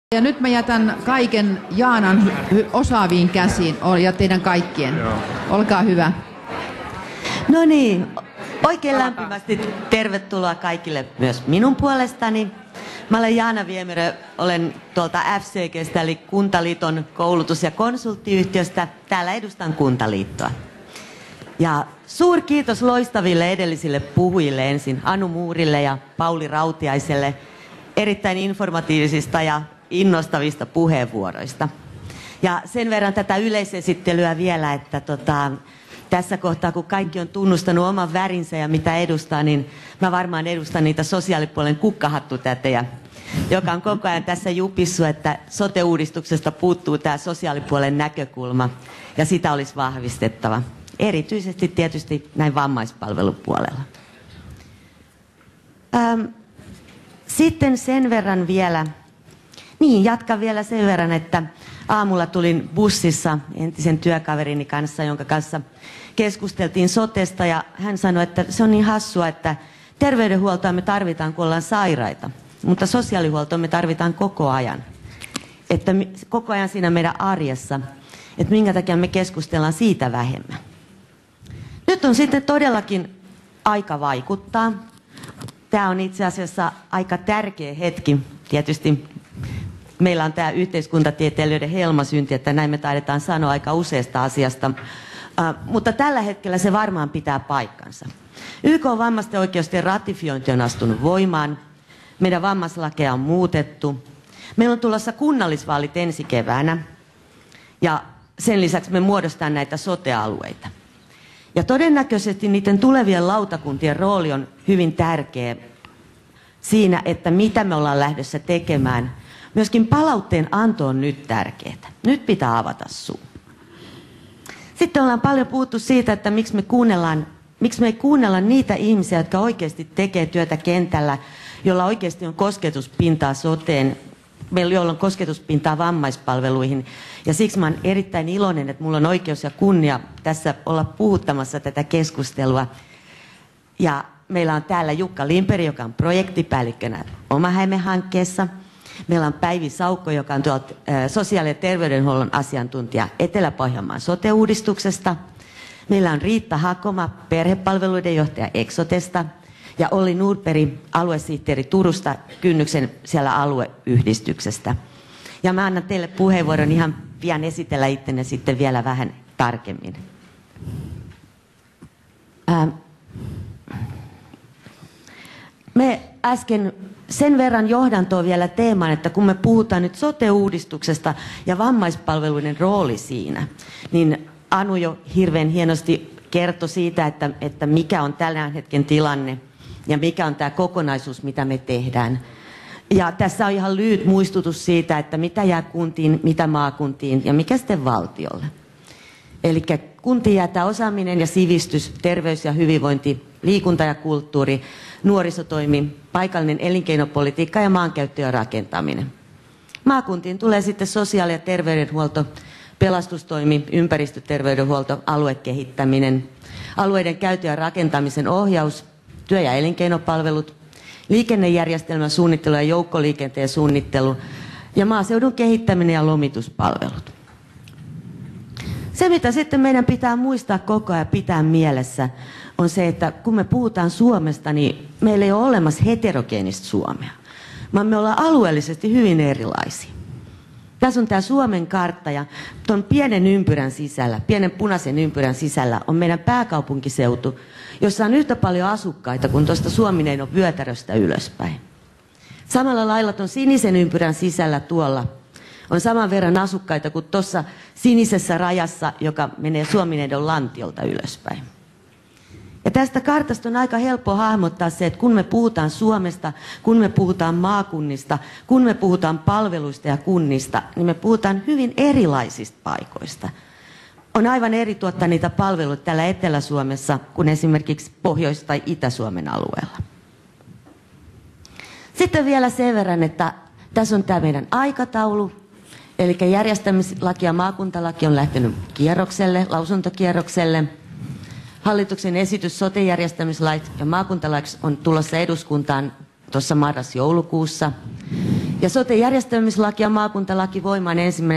Ja nyt mä jätän kaiken Jaanan osaaviin käsiin ja teidän kaikkien. Joo. Olkaa hyvä. No niin, oikein lämpimästi tervetuloa kaikille myös minun puolestani. Mä olen Jaana Viemerö, olen tuolta FCG:stä eli Kuntaliiton koulutus- ja konsulttiyhtiöstä. Täällä edustan Kuntaliittoa. Ja suuri kiitos loistaville edellisille puhujille ensin, Anu Muurille ja Pauli Rautiaiselle, erittäin informatiivisista ja innostavista puheenvuoroista. Ja sen verran tätä yleisesittelyä vielä, että tässä kohtaa, kun kaikki on tunnustanut oman värinsä ja mitä edustaa, niin mä varmaan edustan niitä sosiaalipuolen kukkahattutätejä, joka on koko ajan tässä jupissu, että sote-uudistuksesta puuttuu tämä sosiaalipuolen näkökulma ja sitä olisi vahvistettava. Erityisesti tietysti näin vammaispalvelupuolella. Sitten sen verran vielä, jatkan vielä sen verran, että aamulla tulin bussissa entisen työkaverini kanssa, jonka kanssa keskusteltiin sotesta ja hän sanoi, että se on niin hassua, että terveydenhuoltoa me tarvitaan, kun ollaan sairaita, mutta sosiaalihuoltoa me tarvitaan koko ajan. Että koko ajan siinä meidän arjessa, että minkä takia me keskustellaan siitä vähemmän. Nyt on sitten todellakin aika vaikuttaa. Tämä on itse asiassa aika tärkeä hetki. Tietysti meillä on tämä yhteiskuntatieteilijöiden helmasynti, että näin me taidetaan sanoa aika useasta asiasta. Mutta tällä hetkellä se varmaan pitää paikkansa. YK:n vammaisten oikeuksien ratifiointi on astunut voimaan. Meidän vammaislakeja on muutettu. Meillä on tulossa kunnallisvaalit ensi keväänä. Ja sen lisäksi me muodostetaan näitä sote-alueita. Ja todennäköisesti niiden tulevien lautakuntien rooli on hyvin tärkeä siinä, että mitä me ollaan lähdössä tekemään. Myöskin palautteen anto on nyt tärkeää. Nyt pitää avata suu. Sitten ollaan paljon puhuttu siitä, että miksi me ei kuunnella niitä ihmisiä, jotka oikeasti tekee työtä kentällä, jolla oikeasti on kosketuspintaa soteen, jolla on kosketuspintaa vammaispalveluihin. Ja siksi mä oon erittäin iloinen, että mulla on oikeus ja kunnia tässä olla puhuttamassa tätä keskustelua. Ja meillä on täällä Jukka Lindberg, joka on projektipäällikkönä Oma-Häme-hankkeessa. Meillä on Päivi Saukko, joka on tuolta sosiaali- ja terveydenhuollon asiantuntija Etelä-Pohjanmaan sote-uudistuksesta. Meillä on Riitta Hakoma, perhepalveluiden johtaja Exotesta. Ja Olli Nordberg, aluesihteeri Turusta, Kynnyksen siellä alueyhdistyksestä. Ja mä annan teille puheenvuoron ihan pian esitellä ittenne sitten vielä vähän tarkemmin. Me äsken sen verran johdantoon vielä teemaan, että kun me puhutaan nyt sote-uudistuksesta ja vammaispalveluiden rooli siinä, niin Anu jo hirveän hienosti kertoi siitä, että mikä on tällä hetken tilanne ja mikä on tämä kokonaisuus, mitä me tehdään. Ja tässä on ihan lyhyt muistutus siitä, että mitä jää kuntiin, mitä maakuntiin ja mikä sitten valtiolle. Eli kuntiin jää tämä osaaminen ja sivistys, terveys ja hyvinvointi, liikunta ja kulttuuri, nuorisotoimi, paikallinen elinkeinopolitiikka ja maankäyttö ja rakentaminen. Maakuntiin tulee sitten sosiaali- ja terveydenhuolto, pelastustoimi, ympäristöterveydenhuolto, aluekehittäminen, alueiden käytön ja rakentamisen ohjaus, työ- ja elinkeinopalvelut, liikennejärjestelmän suunnittelu ja joukkoliikenteen suunnittelu ja maaseudun kehittäminen ja lomituspalvelut. Se, mitä sitten meidän pitää muistaa koko ajan pitää mielessä, on se, että kun me puhutaan Suomesta, niin meillä ei ole olemassa heterogeenistä Suomea, vaan me ollaan alueellisesti hyvin erilaisia. Tässä on tämä Suomen kartta ja tuon pienen ympyrän sisällä, pienen punaisen ympyrän sisällä on meidän pääkaupunkiseutu, jossa on yhtä paljon asukkaita kuin tuosta Suomineinon vyötäröstä ylöspäin. Samalla lailla tuon sinisen ympyrän sisällä tuolla on saman verran asukkaita kuin tuossa sinisessä rajassa, joka menee Suomineinon lantiolta ylöspäin. Ja tästä kartasta on aika helppo hahmottaa se, että kun me puhutaan Suomesta, kun me puhutaan maakunnista, kun me puhutaan palveluista ja kunnista, niin me puhutaan hyvin erilaisista paikoista. On aivan eri tuottaa niitä palveluita täällä Etelä-Suomessa kuin esimerkiksi Pohjois- tai Itä-Suomen alueella. Sitten vielä sen verran, että tässä on tämä meidän aikataulu. Eli järjestämislaki ja maakuntalaki on lähtenyt kierrokselle, lausuntokierrokselle. Hallituksen esitys sote-järjestämislait ja maakuntalaiksi on tulossa eduskuntaan tuossa marras-joulukuussa. Ja sote-järjestämislaki ja maakuntalaki voimaan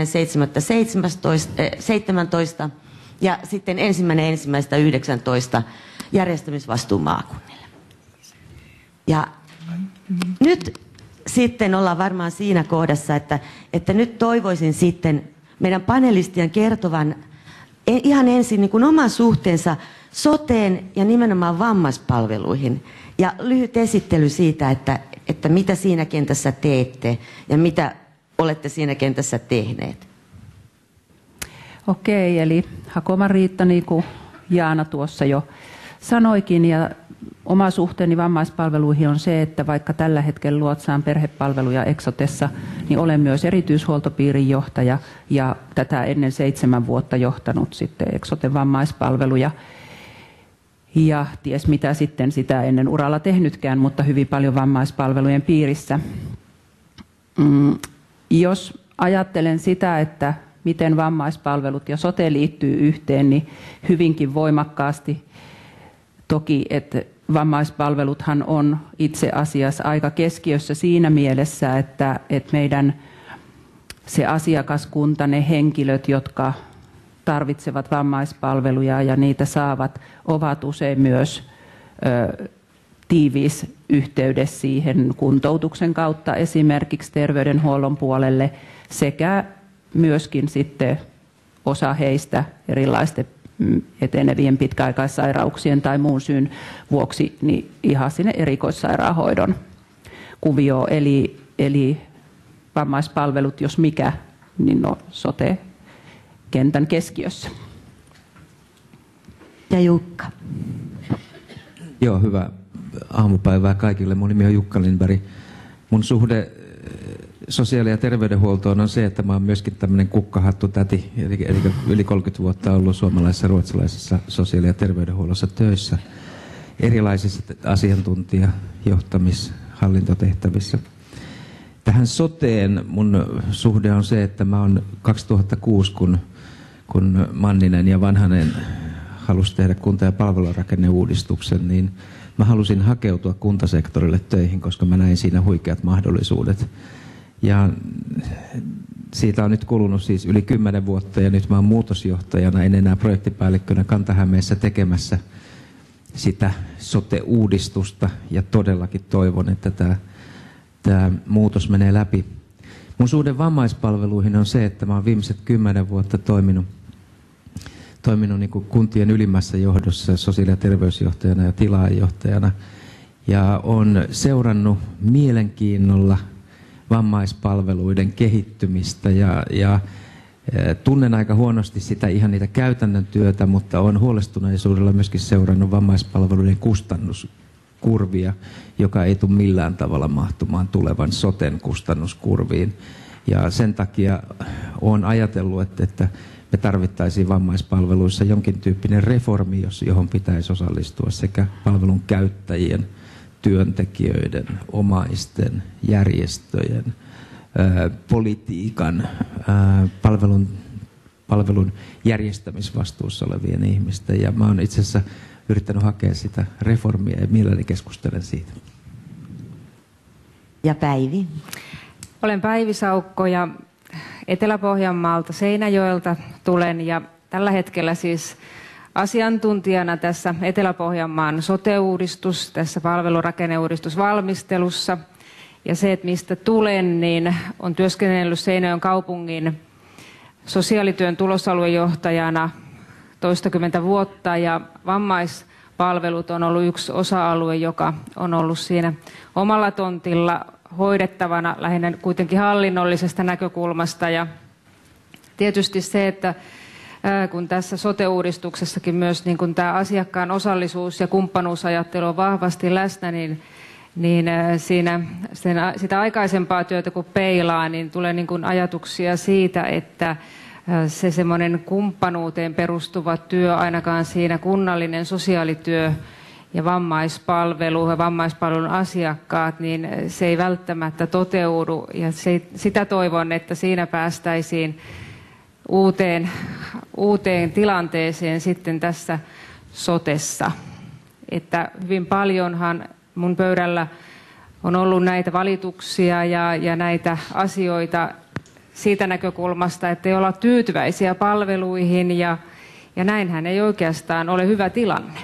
1.7.17 ja sitten 1.1.19 järjestämisvastuu maakunnille. Ja nyt sitten ollaan varmaan siinä kohdassa, että nyt toivoisin sitten meidän panelistien kertovan ihan ensin niin kuin oman suhteensa soteen ja nimenomaan vammaispalveluihin. Ja lyhyt esittely siitä, että mitä siinä kentässä teette ja mitä olette siinä kentässä tehneet. Okei, eli Hakoman Riitta, niin kuin Jaana tuossa jo sanoikin, ja oma suhteeni vammaispalveluihin on se, että vaikka tällä hetkellä luotsaan perhepalveluja Eksotessa, niin olen myös erityishuoltopiirin johtaja ja tätä ennen 7 vuotta johtanut sitten Eksoten vammaispalveluja. Ja ties mitä sitten sitä ennen uralla tehnytkään, mutta hyvin paljon vammaispalvelujen piirissä. Jos ajattelen sitä, että miten vammaispalvelut ja sote liittyy yhteen, niin hyvinkin voimakkaasti. Toki, että vammaispalveluthan on itse asiassa aika keskiössä siinä mielessä, että meidän se asiakaskunta, ne henkilöt, jotka tarvitsevat vammaispalveluja ja niitä saavat, ovat usein myös tiiviissä yhteydessä siihen kuntoutuksen kautta esimerkiksi terveydenhuollon puolelle sekä myöskin sitten osa heistä erilaisten etenevien pitkäaikaissairauksien tai muun syyn vuoksi niin ihan sinne erikoissairaanhoidon kuvioon. Eli vammaispalvelut, jos mikä, niin on sote-kentän keskiössä. Ja Jukka. Joo, hyvää aamupäivää kaikille. Mun nimi on Jukka Lindberg. Mun suhde sosiaali- ja terveydenhuoltoon on se, että mä oon myöskin tämmöinen kukkahattutäti, eli yli 30 vuotta ollut suomalaisessa ruotsalaisessa sosiaali- ja terveydenhuollossa töissä erilaisissa asiantuntija-, johtamis-, hallintotehtävissä. Tähän soteen mun suhde on se, että mä oon 2006, kun Manninen ja Vanhanen halusi tehdä kunta- ja palvelurakenneuudistuksen, niin mä halusin hakeutua kuntasektorille töihin, koska mä näin siinä huikeat mahdollisuudet. Ja siitä on nyt kulunut siis yli 10 vuotta ja nyt mä oon muutosjohtajana, en enää projektipäällikkönä Kanta-Hämeessä tekemässä sitä sote-uudistusta ja todellakin toivon, että tämä muutos menee läpi. Mun suhde vammaispalveluihin on se, että mä oon viimeiset 10 vuotta toiminut niin kuin kuntien ylimmässä johdossa sosiaali- ja terveysjohtajana ja tilaajohtajana ja on seurannut mielenkiinnolla vammaispalveluiden kehittymistä ja tunnen aika huonosti sitä ihan niitä käytännön työtä, mutta olen huolestuneisuudella myöskin seurannut vammaispalveluiden kustannuskurvia, joka ei tule millään tavalla mahtumaan tulevan soten kustannuskurviin. Ja sen takia olen ajatellut, että me tarvittaisiin vammaispalveluissa jonkin tyyppinen reformi, johon pitäisi osallistua sekä palvelun käyttäjien, työntekijöiden, omaisten, järjestöjen, politiikan, palvelun järjestämisvastuussa olevien ihmisten. Ja mä oon itse asiassa yrittänyt hakea sitä reformia ja mielelläni keskustelen siitä. Ja Päivi. Olen Päivi Saukko ja Etelä-Pohjanmaalta Seinäjoelta tulen ja tällä hetkellä siis asiantuntijana tässä Etelä-Pohjanmaan sote-uudistus, tässä palvelurakenneuudistusvalmistelussa. Ja se, että mistä tulen, niin on työskennellyt Seinäjoen kaupungin sosiaalityön tulosaluejohtajana toistakymmentä vuotta ja vammaispalvelut on ollut yksi osa-alue, joka on ollut siinä omalla tontilla hoidettavana lähinnä kuitenkin hallinnollisesta näkökulmasta. Ja tietysti se, että kun tässä sote-uudistuksessakin myös niin kun tämä asiakkaan osallisuus ja kumppanuusajattelu on vahvasti läsnä, niin sitä aikaisempaa työtä kun peilaa, niin tulee niin kun ajatuksia siitä, että se semmoinen kumppanuuteen perustuva työ, ainakaan siinä kunnallinen sosiaalityö ja vammaispalvelu ja vammaispalvelun asiakkaat, niin se ei välttämättä toteudu. Ja sitä toivon, että siinä päästäisiin uuteen tilanteeseen sitten tässä sotessa. Että hyvin paljonhan mun pöydällä on ollut näitä valituksia ja näitä asioita siitä näkökulmasta, että ei olla tyytyväisiä palveluihin ja näinhän ei oikeastaan ole hyvä tilanne.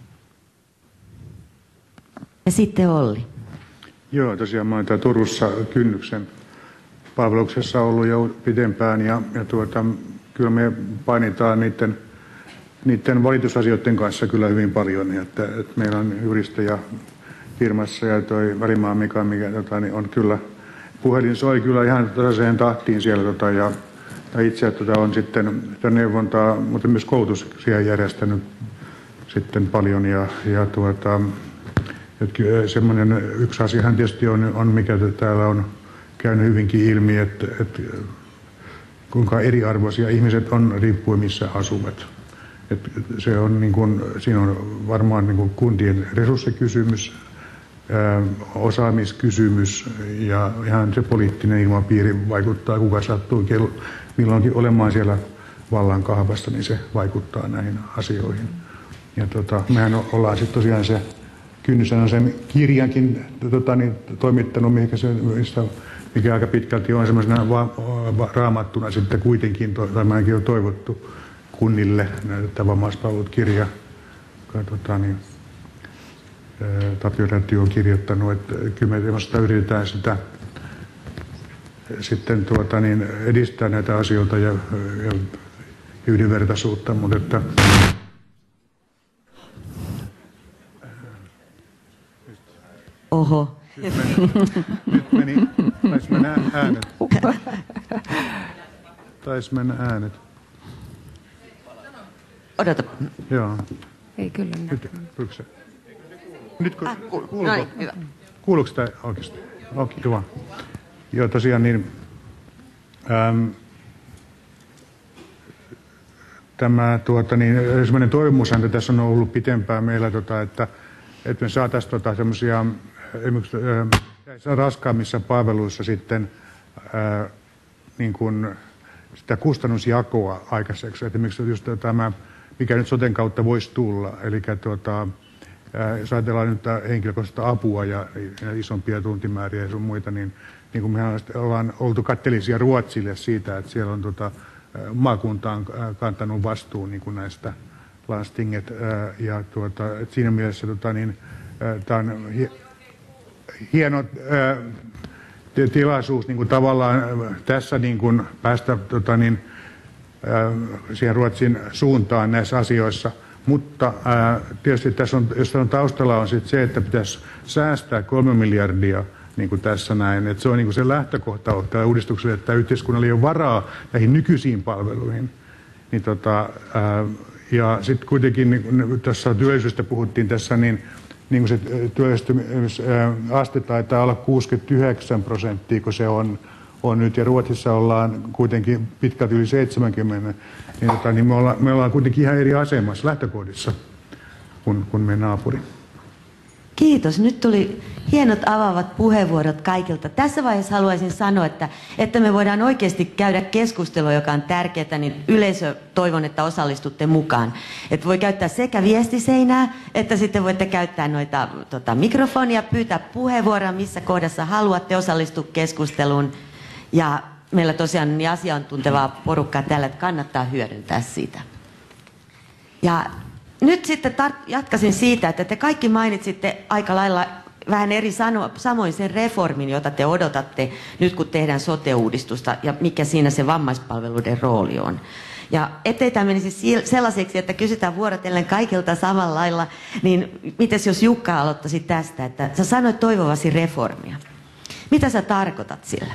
Ja sitten Olli. Joo, tosiaan mä olen Turussa Kynnyksen palveluksessa ollut jo pidempään ja kyllä me painitaan niiden valitusasioiden kanssa kyllä hyvin paljon. Että meillä on juristeja firmassa ja toi Välimaan Mika, mikä niin on kyllä, puhelin soi kyllä ihan tasaiseen tahtiin siellä ja itse on sitten neuvontaa, mutta myös koulutuksia järjestänyt sitten paljon ja semmoinen yksi asiahan tietysti on mikä täällä on käynyt hyvinkin ilmi, että kuinka eriarvoisia ihmiset on riippuen missä asuvat. Että se on siinä on varmaan kuntien resurssikysymys, osaamiskysymys ja ihan se poliittinen ilmapiiri vaikuttaa, kuka sattuu milloinkin olemaan siellä vallan kahvassa, niin se vaikuttaa näihin asioihin. Ja mehän ollaan sitten tosiaan se Kynnys on sen kirjankin toimittanut, mikä aika pitkälti on semmoisena raamattuna sitten kuitenkin, tai ainakin on toivottu kunnille, että vammaispalvelut kirja, Tapio Räty on kirjoittanut, että kyllä me yritetään sitä sitten edistää näitä asioita ja yhdenvertaisuutta, mutta että Oho. Nyt taisi mennä äänet. Taisi mennä äänet. Odota. Joo. Ei kyllä Nyt kuuluuko? Kuuluuko tämä oikeasti? Okei, hyvä. Joo, tosiaan niin. Tämä semmoinen toivomushan tässä on ollut pitempään meillä, että me saataisiin semmoisia raskaammissa palveluissa sitten niin kuin sitä kustannusjakoa aikaiseksi. Esimerkiksi just tämä, mikä nyt soten kautta voisi tulla, eli jos ajatellaan nyt henkilökohtaista apua ja isompia tuntimääriä ja sun muita, niin kuin mehän ollaan oltu kattelisia Ruotsille siitä, että siellä on maakunta on kantanut vastuun niin kuin näistä landstinget ja siinä mielessä tämä on hieno tilaisuus niin kuin tavallaan tässä niin kuin päästä siihen Ruotsin suuntaan näissä asioissa, mutta tietysti tässä on taustalla on sit se, että pitäisi säästää 3 miljardia niin kuin tässä näin, että se on niin kuin se lähtökohta tällä uudistuksella, että yhteiskunnalla ei ole varaa näihin nykyisiin palveluihin, niin ja sitten kuitenkin niin tässä työllisyydestä puhuttiin tässä, niin kuin se työllistymisaste taitaa olla 69%, kun se on nyt, ja Ruotsissa ollaan kuitenkin pitkälti yli 70, niin me ollaan kuitenkin ihan eri asemassa lähtökohdissa kuin meidän naapuri. Kiitos. Nyt tuli hienot avaavat puheenvuorot kaikilta. Tässä vaiheessa haluaisin sanoa, että me voidaan oikeasti käydä keskustelua, joka on tärkeää, niin yleisö toivon, että osallistutte mukaan. Että voi käyttää sekä viestiseinää, että sitten voitte käyttää noita mikrofonia, pyytää puheenvuoroa, missä kohdassa haluatte osallistua keskusteluun. Ja meillä tosiaan on niin asiantuntevaa porukkaa täällä, että kannattaa hyödyntää sitä. Ja nyt sitten jatkaisin siitä, että te kaikki mainitsitte aika lailla vähän eri samoin sen reformin, jota te odotatte nyt, kun tehdään sote-uudistusta ja mikä siinä se vammaispalveluiden rooli on. Ja ettei tämä menisi sellaiseksi, että kysytään vuorotellen kaikilta samalla lailla, niin mites jos Jukka aloittaisi tästä, että sä sanoit toivovasi reformia. Mitä sä tarkoitat sillä?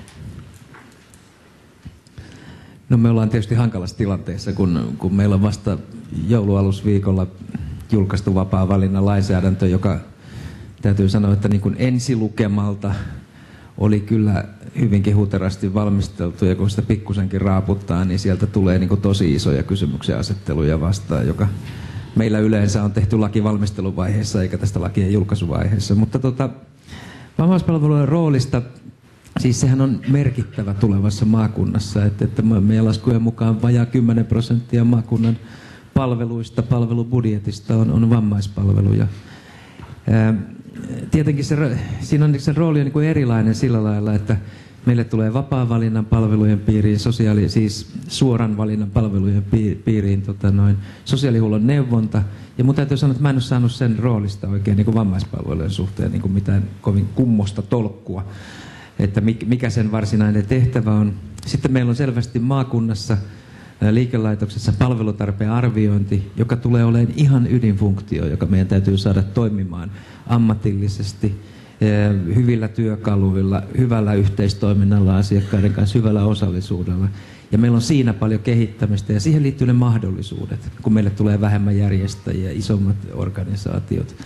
No me ollaan tietysti hankalassa tilanteessa, kun meillä on vasta joulualusviikolla julkaistu vapaa valinnan lainsäädäntö, joka täytyy sanoa, että niin kuin ensilukemalta oli kyllä hyvinkin huterasti valmisteltu, ja kun sitä pikkusenkin raaputtaa, niin sieltä tulee niin kuin tosi isoja kysymyksiä asetteluja vastaan, joka meillä yleensä on tehty lakivalmisteluvaiheessa eikä tästä lakien julkaisuvaiheessa. Mutta vammaispalvelujen roolista, siis sehän on merkittävä tulevassa maakunnassa, että meidän laskujen mukaan vajaa 10% maakunnan palveluista, palvelubudjetista on vammaispalveluja. tietenkin siinä on se rooli on niin kuin erilainen sillä lailla, että meille tulee vapaan valinnan palvelujen piiriin, siis suoran valinnan palvelujen piiriin sosiaalihuollon neuvonta. Ja mun täytyy sanoa, että mä en ole saanut sen roolista oikein niin kuin vammaispalvelujen suhteen niin kuin mitään kovin kummosta tolkkua, että mikä sen varsinainen tehtävä on. Sitten meillä on selvästi maakunnassa liikelaitoksessa palvelutarpeen arviointi, joka tulee olemaan ihan ydinfunktio, joka meidän täytyy saada toimimaan ammatillisesti, hyvillä työkaluilla, hyvällä yhteistoiminnalla asiakkaiden kanssa, hyvällä osallisuudella. Ja meillä on siinä paljon kehittämistä ja siihen liittyy ne mahdollisuudet, kun meille tulee vähemmän järjestäjiä, isommat organisaatiot,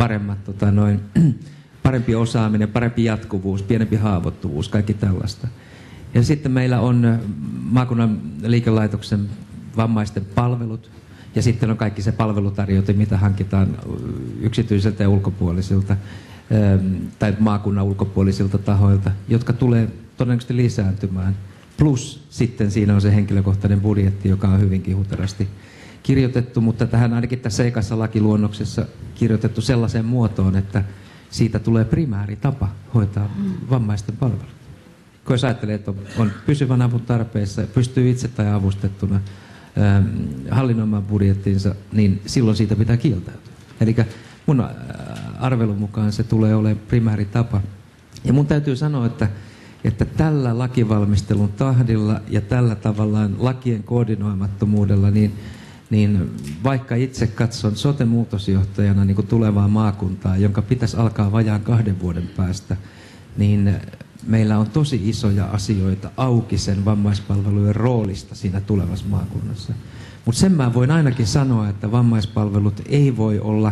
parempi osaaminen, parempi jatkuvuus, pienempi haavoittuvuus, kaikki tällaista. Ja sitten meillä on maakunnan liikelaitoksen vammaisten palvelut ja sitten on kaikki se palvelutarjote, mitä hankitaan yksityiseltä ja ulkopuolisilta tai maakunnan ulkopuolisilta tahoilta, jotka tulee todennäköisesti lisääntymään. Plus sitten siinä on se henkilökohtainen budjetti, joka on hyvinkin huterasti kirjoitettu, mutta tähän ainakin tässä ekassa lakiluonnoksessa kirjoitettu sellaiseen muotoon, että siitä tulee primääri tapa hoitaa vammaisten palvelut. Kun jos ajattelee, että on pysyvän avun tarpeessa, pystyy itse tai avustettuna hallinnoimaan budjettinsa, niin silloin siitä pitää kieltäytyä. Eli mun arvelun mukaan se tulee olemaan primääri tapa. Ja mun täytyy sanoa, että tällä lakivalmistelun tahdilla ja tällä tavallaan lakien koordinoimattomuudella, niin vaikka itse katson sote-muutosjohtajana niin kuin tulevaa maakuntaa, jonka pitäisi alkaa vajaan 2 vuoden päästä, niin meillä on tosi isoja asioita auki sen vammaispalvelujen roolista siinä tulevassa maakunnassa. Mutta sen mä voin ainakin sanoa, että vammaispalvelut ei voi olla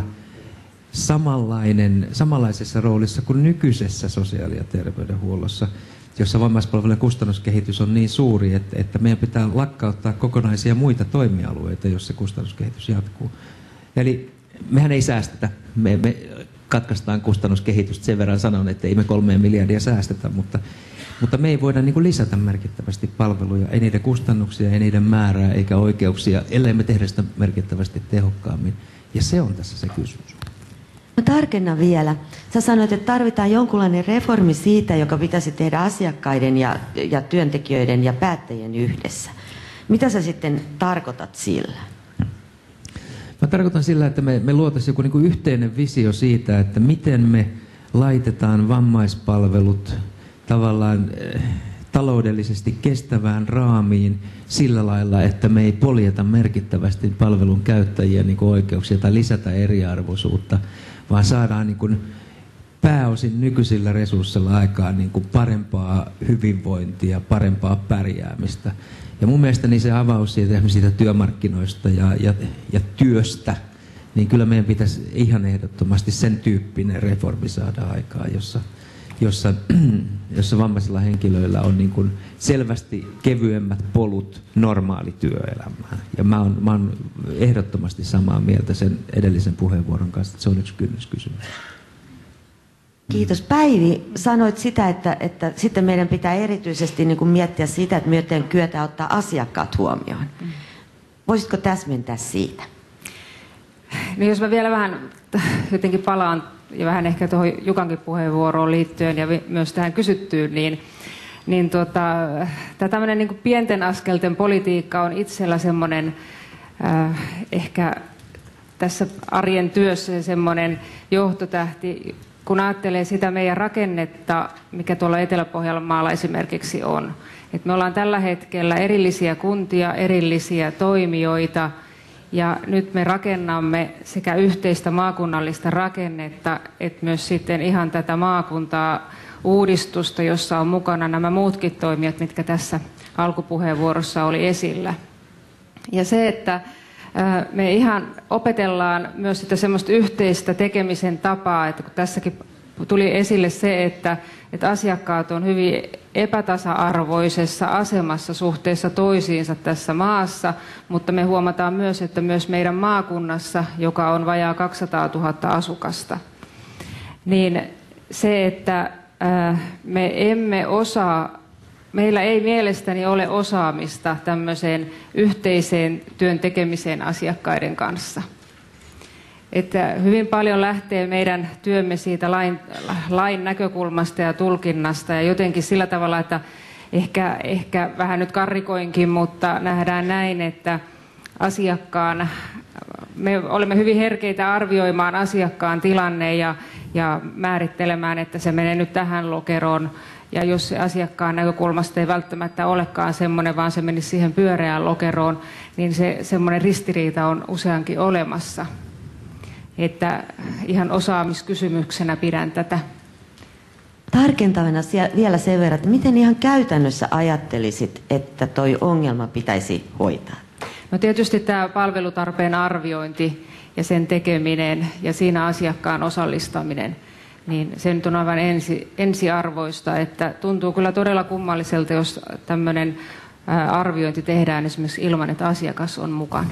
samanlaisessa roolissa kuin nykyisessä sosiaali- ja terveydenhuollossa, jossa vammaispalvelujen kustannuskehitys on niin suuri, että meidän pitää lakkauttaa kokonaisia muita toimialueita, jos se kustannuskehitys jatkuu. Eli mehän ei säästetä. Me katkaistaan kustannuskehitystä, sen verran sanon, että ei me 3 miljardia säästetä, mutta me ei voida niin kuin lisätä merkittävästi palveluja, ei niiden kustannuksia, ei niiden määrää eikä oikeuksia, ellei me tehdä sitä merkittävästi tehokkaammin. Ja se on tässä se kysymys. No tarkenna vielä. Sä sanoit, että tarvitaan jonkunlainen reformi siitä, joka pitäisi tehdä asiakkaiden ja työntekijöiden ja päättäjien yhdessä. Mitä sä sitten tarkoitat sillä? Mä tarkoitan sillä, että me luotaisiin joku niin kuin yhteinen visio siitä, että miten me laitetaan vammaispalvelut tavallaan taloudellisesti kestävään raamiin sillä lailla, että me ei poljeta merkittävästi palvelun käyttäjien niin kuin oikeuksia tai lisätä eriarvoisuutta, vaan saadaan niin kuin pääosin nykyisillä resursseilla aikaan niin kuin parempaa hyvinvointia, parempaa pärjäämistä. Ja mun mielestä se avaus siitä työmarkkinoista ja työstä, niin kyllä meidän pitäisi ihan ehdottomasti sen tyyppinen reformi saada aikaan, jossa vammaisilla henkilöillä on niin kuin selvästi kevyemmät polut normaalityöelämään. Ja mä oon ehdottomasti samaa mieltä sen edellisen puheenvuoron kanssa, että se on yksi kynnyskysymys. Kiitos. Päivi, sanoit sitä, että sitten meidän pitää erityisesti niin kuin miettiä sitä, että myöten kyetään ottaa asiakkaat huomioon. Voisitko täsmentää siitä? No jos mä vielä vähän jotenkin palaan ja vähän ehkä tuohon Jukankin puheenvuoroon liittyen ja myös tähän kysyttyyn, niin tämä tämmöinen niin kuin pienten askelten politiikka on itsellä semmoinen ehkä tässä arjen työssä semmoinen johtotähti, kun ajattelee sitä meidän rakennetta, mikä tuolla Etelä-Pohjanmaalla esimerkiksi on. Et me ollaan tällä hetkellä erillisiä kuntia, erillisiä toimijoita, ja nyt me rakennamme sekä yhteistä maakunnallista rakennetta, että myös sitten ihan tätä maakuntaa uudistusta, jossa on mukana nämä muutkin toimijat, mitkä tässä alkupuheenvuorossa oli esillä. Ja se, että me ihan opetellaan myös sitä semmoista yhteistä tekemisen tapaa, että kun tässäkin tuli esille se, että asiakkaat on hyvin epätasa-arvoisessa asemassa suhteessa toisiinsa tässä maassa, mutta me huomataan myös, että myös meidän maakunnassa, joka on vajaa 200 000 asukasta, niin se, että meillä ei mielestäni ole osaamista tämmöiseen yhteiseen työn tekemiseen asiakkaiden kanssa. että hyvin paljon lähtee meidän työmme siitä lain näkökulmasta ja tulkinnasta ja jotenkin sillä tavalla, että ehkä vähän nyt karrikoinkin, mutta nähdään näin, että me olemme hyvin herkeitä arvioimaan asiakkaan tilanne ja määrittelemään, että se menee nyt tähän lokeroon. Ja jos se asiakkaan näkökulmasta ei välttämättä olekaan semmoinen, vaan se menisi siihen pyöreään lokeroon, niin se semmoinen ristiriita on useankin olemassa. Että ihan osaamiskysymyksenä pidän tätä. Tarkentavana vielä sen verran, että miten ihan käytännössä ajattelisit, että toi ongelma pitäisi hoitaa? No tietysti tämä palvelutarpeen arviointi ja sen tekeminen ja siinä asiakkaan osallistaminen, niin se nyt on aivan ensiarvoista, että tuntuu kyllä todella kummalliselta, jos tämmöinen arviointi tehdään esimerkiksi ilman, että asiakas on mukana.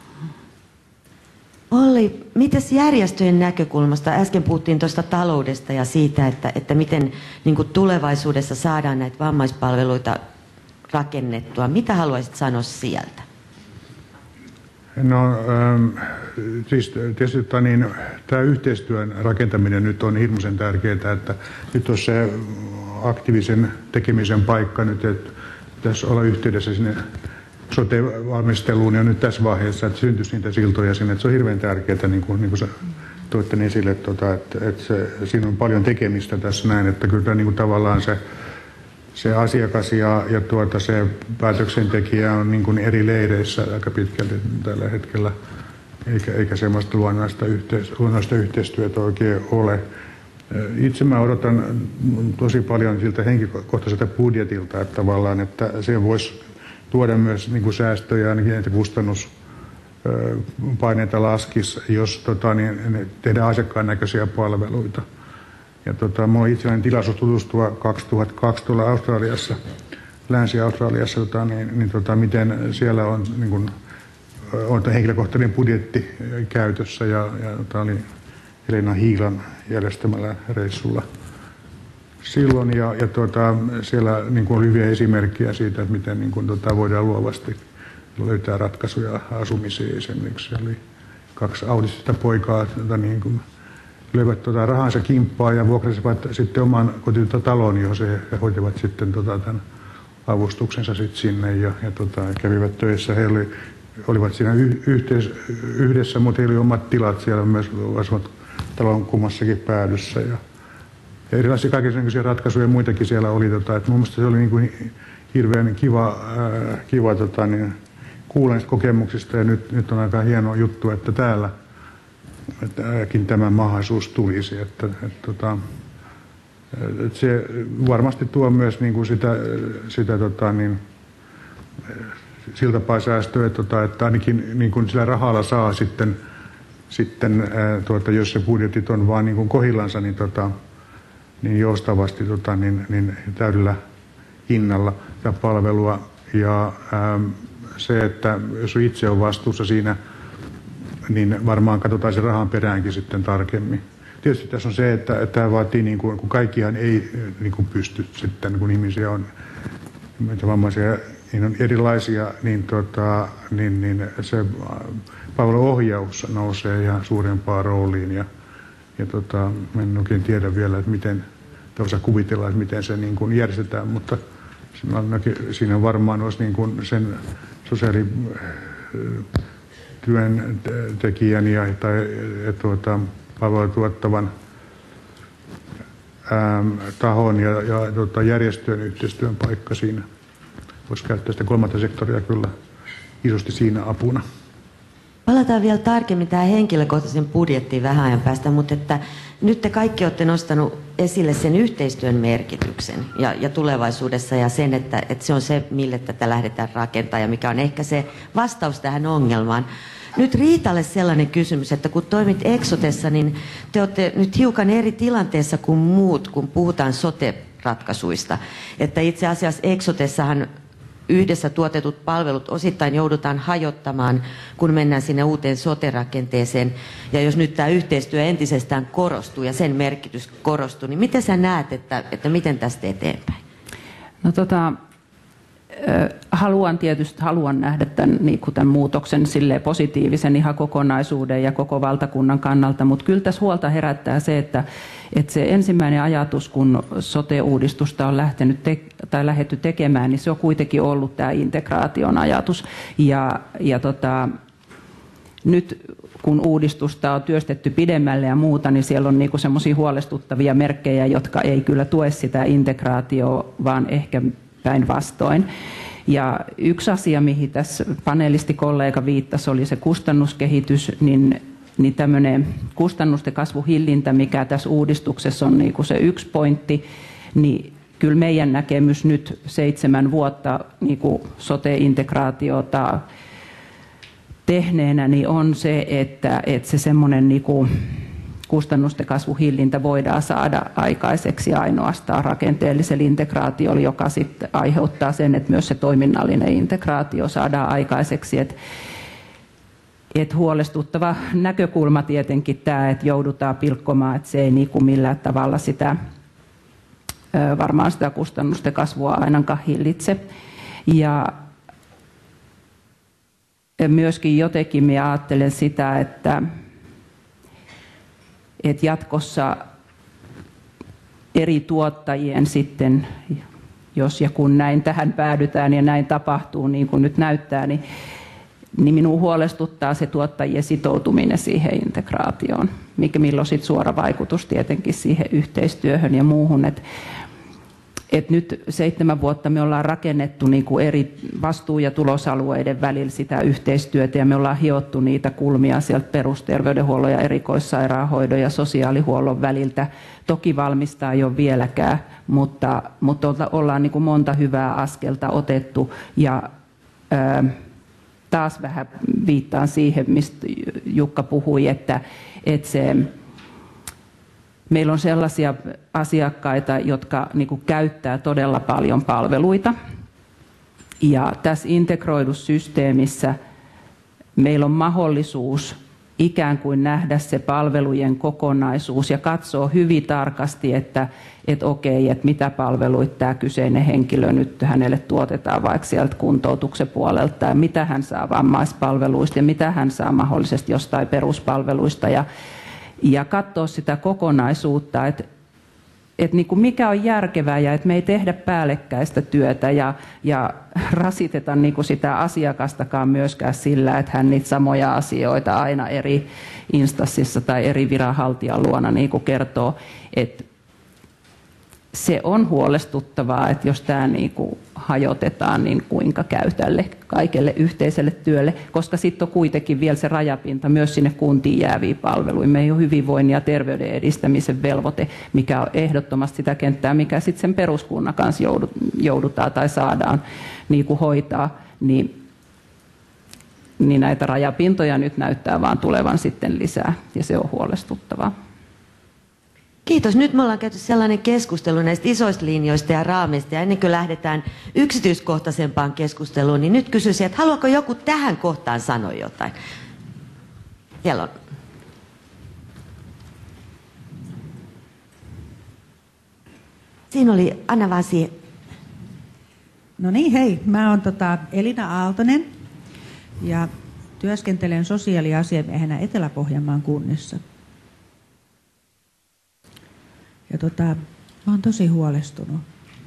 Olli, mites järjestöjen näkökulmasta? Äsken puhuttiin tuosta taloudesta ja siitä, että miten niin kuin tulevaisuudessa saadaan näitä vammaispalveluita rakennettua. Mitä haluaisit sanoa sieltä? No siis tietysti tämä yhteistyön rakentaminen nyt on hirmuisen tärkeää, että nyt on se aktiivisen tekemisen paikka nyt, että pitäisi olla yhteydessä sinne sote-valmisteluun ja nyt tässä vaiheessa, että syntyisi niitä siltoja sinne, että se on hirveän tärkeää, niin kuin sä toitte esille, että siinä on paljon tekemistä tässä näin, että kyllä niin kuin tavallaan se asiakas ja se päätöksentekijä on niin kuin eri leireissä aika pitkälti tällä hetkellä, eikä semmoista luonnollista yhteistyötä oikein ole. Itse mä odotan tosi paljon siltä henkilökohtaiselta budjetilta, että tavallaan, että se voisi tuoda myös niin kuin säästöjä, ainakin että kustannuspaineita laskisi, jos tehdään asiakkaan näköisiä palveluita. Ja minulla on itselläni tilaisuus tutustua 2002 tuolla Australiassa, Länsi-Australiassa, miten siellä on, niin kuin, on henkilökohtainen budjetti käytössä ja tämä oli Helena Hiilan järjestämällä reissulla silloin. Ja siellä niin kuin, on hyviä esimerkkejä siitä, että miten niin kuin, voidaan luovasti löytää ratkaisuja asumiseen esimerkiksi. Eli 2 autistista poikaa niin kuin, löivät rahansa kimppaa ja vuokrasivat sitten oman kotitalon, johon he hoitivat sitten tämän avustuksensa sitten sinne ja kävivät töissä. He olivat siinä yhdessä, mutta heillä oli omat tilat siellä myös, asuvat talon kummassakin päädyssä. Ja erilaisia kaikenlaisia ratkaisuja ja muitakin siellä oli. Että mun mielestä se oli niin kuin hirveän kiva kuulla niistä kokemuksista ja nyt on aika hieno juttu, että täälläkin tämä mahdollisuus tulisi. Että se varmasti tuo myös niin kuin sitä siltapaisäästöä, että ainakin niin kuin sillä rahalla saa sitten jos se budjetit on vaan niin kuin kohillansa, niin joustavasti niin täydellä hinnalla ja palvelua. Ja se, että jos itse on vastuussa siinä, niin varmaan katsotaan se rahan peräänkin sitten tarkemmin. Tietysti tässä on se, että tämä vaatii, niin kuin, kun kaikkihan ei niin kuin pysty sitten, kun ihmisiä on vammaisia, niin on erilaisia, niin se palveluohjaus nousee ihan suurempaan rooliin. Ja en oikein tiedä vielä, että miten, osaa kuvitella, että miten se niin kuin järjestetään, mutta siinä varmaan olisi niin kuin sen sosiaalityöntekijän tai palvelua tuottavan tahon ja järjestöjen yhteistyön paikka siinä. Voisi käyttää sitä kolmatta sektoria kyllä isosti siinä apuna. Palataan vielä tarkemmin tähän henkilökohtaisen budjettiin vähän ajan päästä, mutta että nyt te kaikki olette nostanut esille sen yhteistyön merkityksen ja tulevaisuudessa ja sen, että se on se, mille tätä lähdetään rakentamaan ja mikä on ehkä se vastaus tähän ongelmaan. Nyt Riitalle sellainen kysymys, että kun toimit Exotessa, niin te olette nyt hiukan eri tilanteessa kuin muut, kun puhutaan sote-ratkaisuista. Että itse asiassa Exotessahan yhdessä tuotetut palvelut osittain joudutaan hajottamaan, kun mennään sinne uuteen sote-rakenteeseen. Ja jos nyt tämä yhteistyö entisestään korostuu ja sen merkitys korostuu, niin miten sä näet, että miten tästä eteenpäin? No haluan nähdä tämän muutoksen positiivisen ihan kokonaisuuden ja koko valtakunnan kannalta, mutta kyllä tässä huolta herättää se, että se ensimmäinen ajatus, kun sote-uudistusta on lähdetty tekemään, niin se on kuitenkin ollut tämä integraation ajatus. Nyt kun uudistusta on työstetty pidemmälle ja muuta, niin siellä on semmoisia huolestuttavia merkkejä, jotka ei kyllä tue sitä integraatiota, vaan ehkä päinvastoin. Ja yksi asia, mihin tässä panelistikollega viittasi, oli se kustannuskehitys, niin tämmöinen kustannusten kasvuhillintä, mikä tässä uudistuksessa on se yksi pointti, niin kyllä meidän näkemys nyt 7 vuotta sote-integraatiota tehneenä niin on se, että se semmoinen kustannusten kasvuhillintä voidaan saada aikaiseksi ainoastaan rakenteellisella integraatiolla, joka sitten aiheuttaa sen, että myös se toiminnallinen integraatio saadaan aikaiseksi. Että huolestuttava näkökulma tietenkin tämä, että joudutaan pilkkomaan, että se ei millään tavalla varmaan sitä kustannusten kasvua ainakaan hillitse. Ja myöskin jotenkin minä ajattelen sitä, että jatkossa eri tuottajien sitten, jos ja kun näin tähän päädytään ja näin tapahtuu niin kuin nyt näyttää, niin minua huolestuttaa se tuottajien sitoutuminen siihen integraatioon, millä on sitten suora vaikutus tietenkin siihen yhteistyöhön ja muuhun. Et nyt 7 vuotta me ollaan rakennettu eri vastuu- ja tulosalueiden välillä sitä yhteistyötä ja me ollaan hiottu niitä kulmia sieltä perusterveydenhuollon ja erikoissairaanhoidon ja sosiaalihuollon väliltä. Toki valmista ei ole vieläkään, mutta ollaan monta hyvää askelta otettu ja taas vähän viittaan siihen, mistä Jukka puhui, että meillä on sellaisia asiakkaita, jotka käyttää todella paljon palveluita. Ja tässä integroidussa systeemissä meillä on mahdollisuus ikään kuin nähdä se palvelujen kokonaisuus ja katsoa hyvin tarkasti, että okei, että mitä palveluita tämä kyseinen henkilö nyt hänelle tuotetaan vaikka sieltä kuntoutuksen puolelta ja mitä hän saa vammaispalveluista ja mitä hän saa mahdollisesti jostain peruspalveluista ja katsoa sitä kokonaisuutta, että mikä on järkevää ja että me ei tehdä päällekkäistä työtä ja rasiteta sitä asiakastakaan myöskään sillä, että hän niitä samoja asioita aina eri instanssissa tai eri viranhaltijan luona kertoo. Että se on huolestuttavaa, että jos tämä hajotetaan, niin kuinka käy tälle kaikelle yhteiselle työlle, koska sitten on kuitenkin vielä se rajapinta myös sinne kuntiin jääviin palveluihin. Me ei ole hyvinvoinnin ja terveyden edistämisen velvoite, mikä on ehdottomasti sitä kenttää, mikä sitten sen peruskunnan kanssa joudutaan tai saadaan hoitaa, niin näitä rajapintoja nyt näyttää vaan tulevan sitten lisää ja se on huolestuttavaa. Kiitos. Nyt me ollaan käyty sellainen keskustelu näistä isoista linjoista ja raameista, ja ennen kuin lähdetään yksityiskohtaisempaan keskusteluun, niin nyt kysyisin, että haluaako joku tähän kohtaan sanoa jotain? Siellä on. Siinä oli, anna vaan siihen. No niin, hei. Mä oon Elina Aaltonen ja työskentelen sosiaaliasiamiehenä Etelä-Pohjanmaan kunnissa. Ja mä oon tosi huolestunut.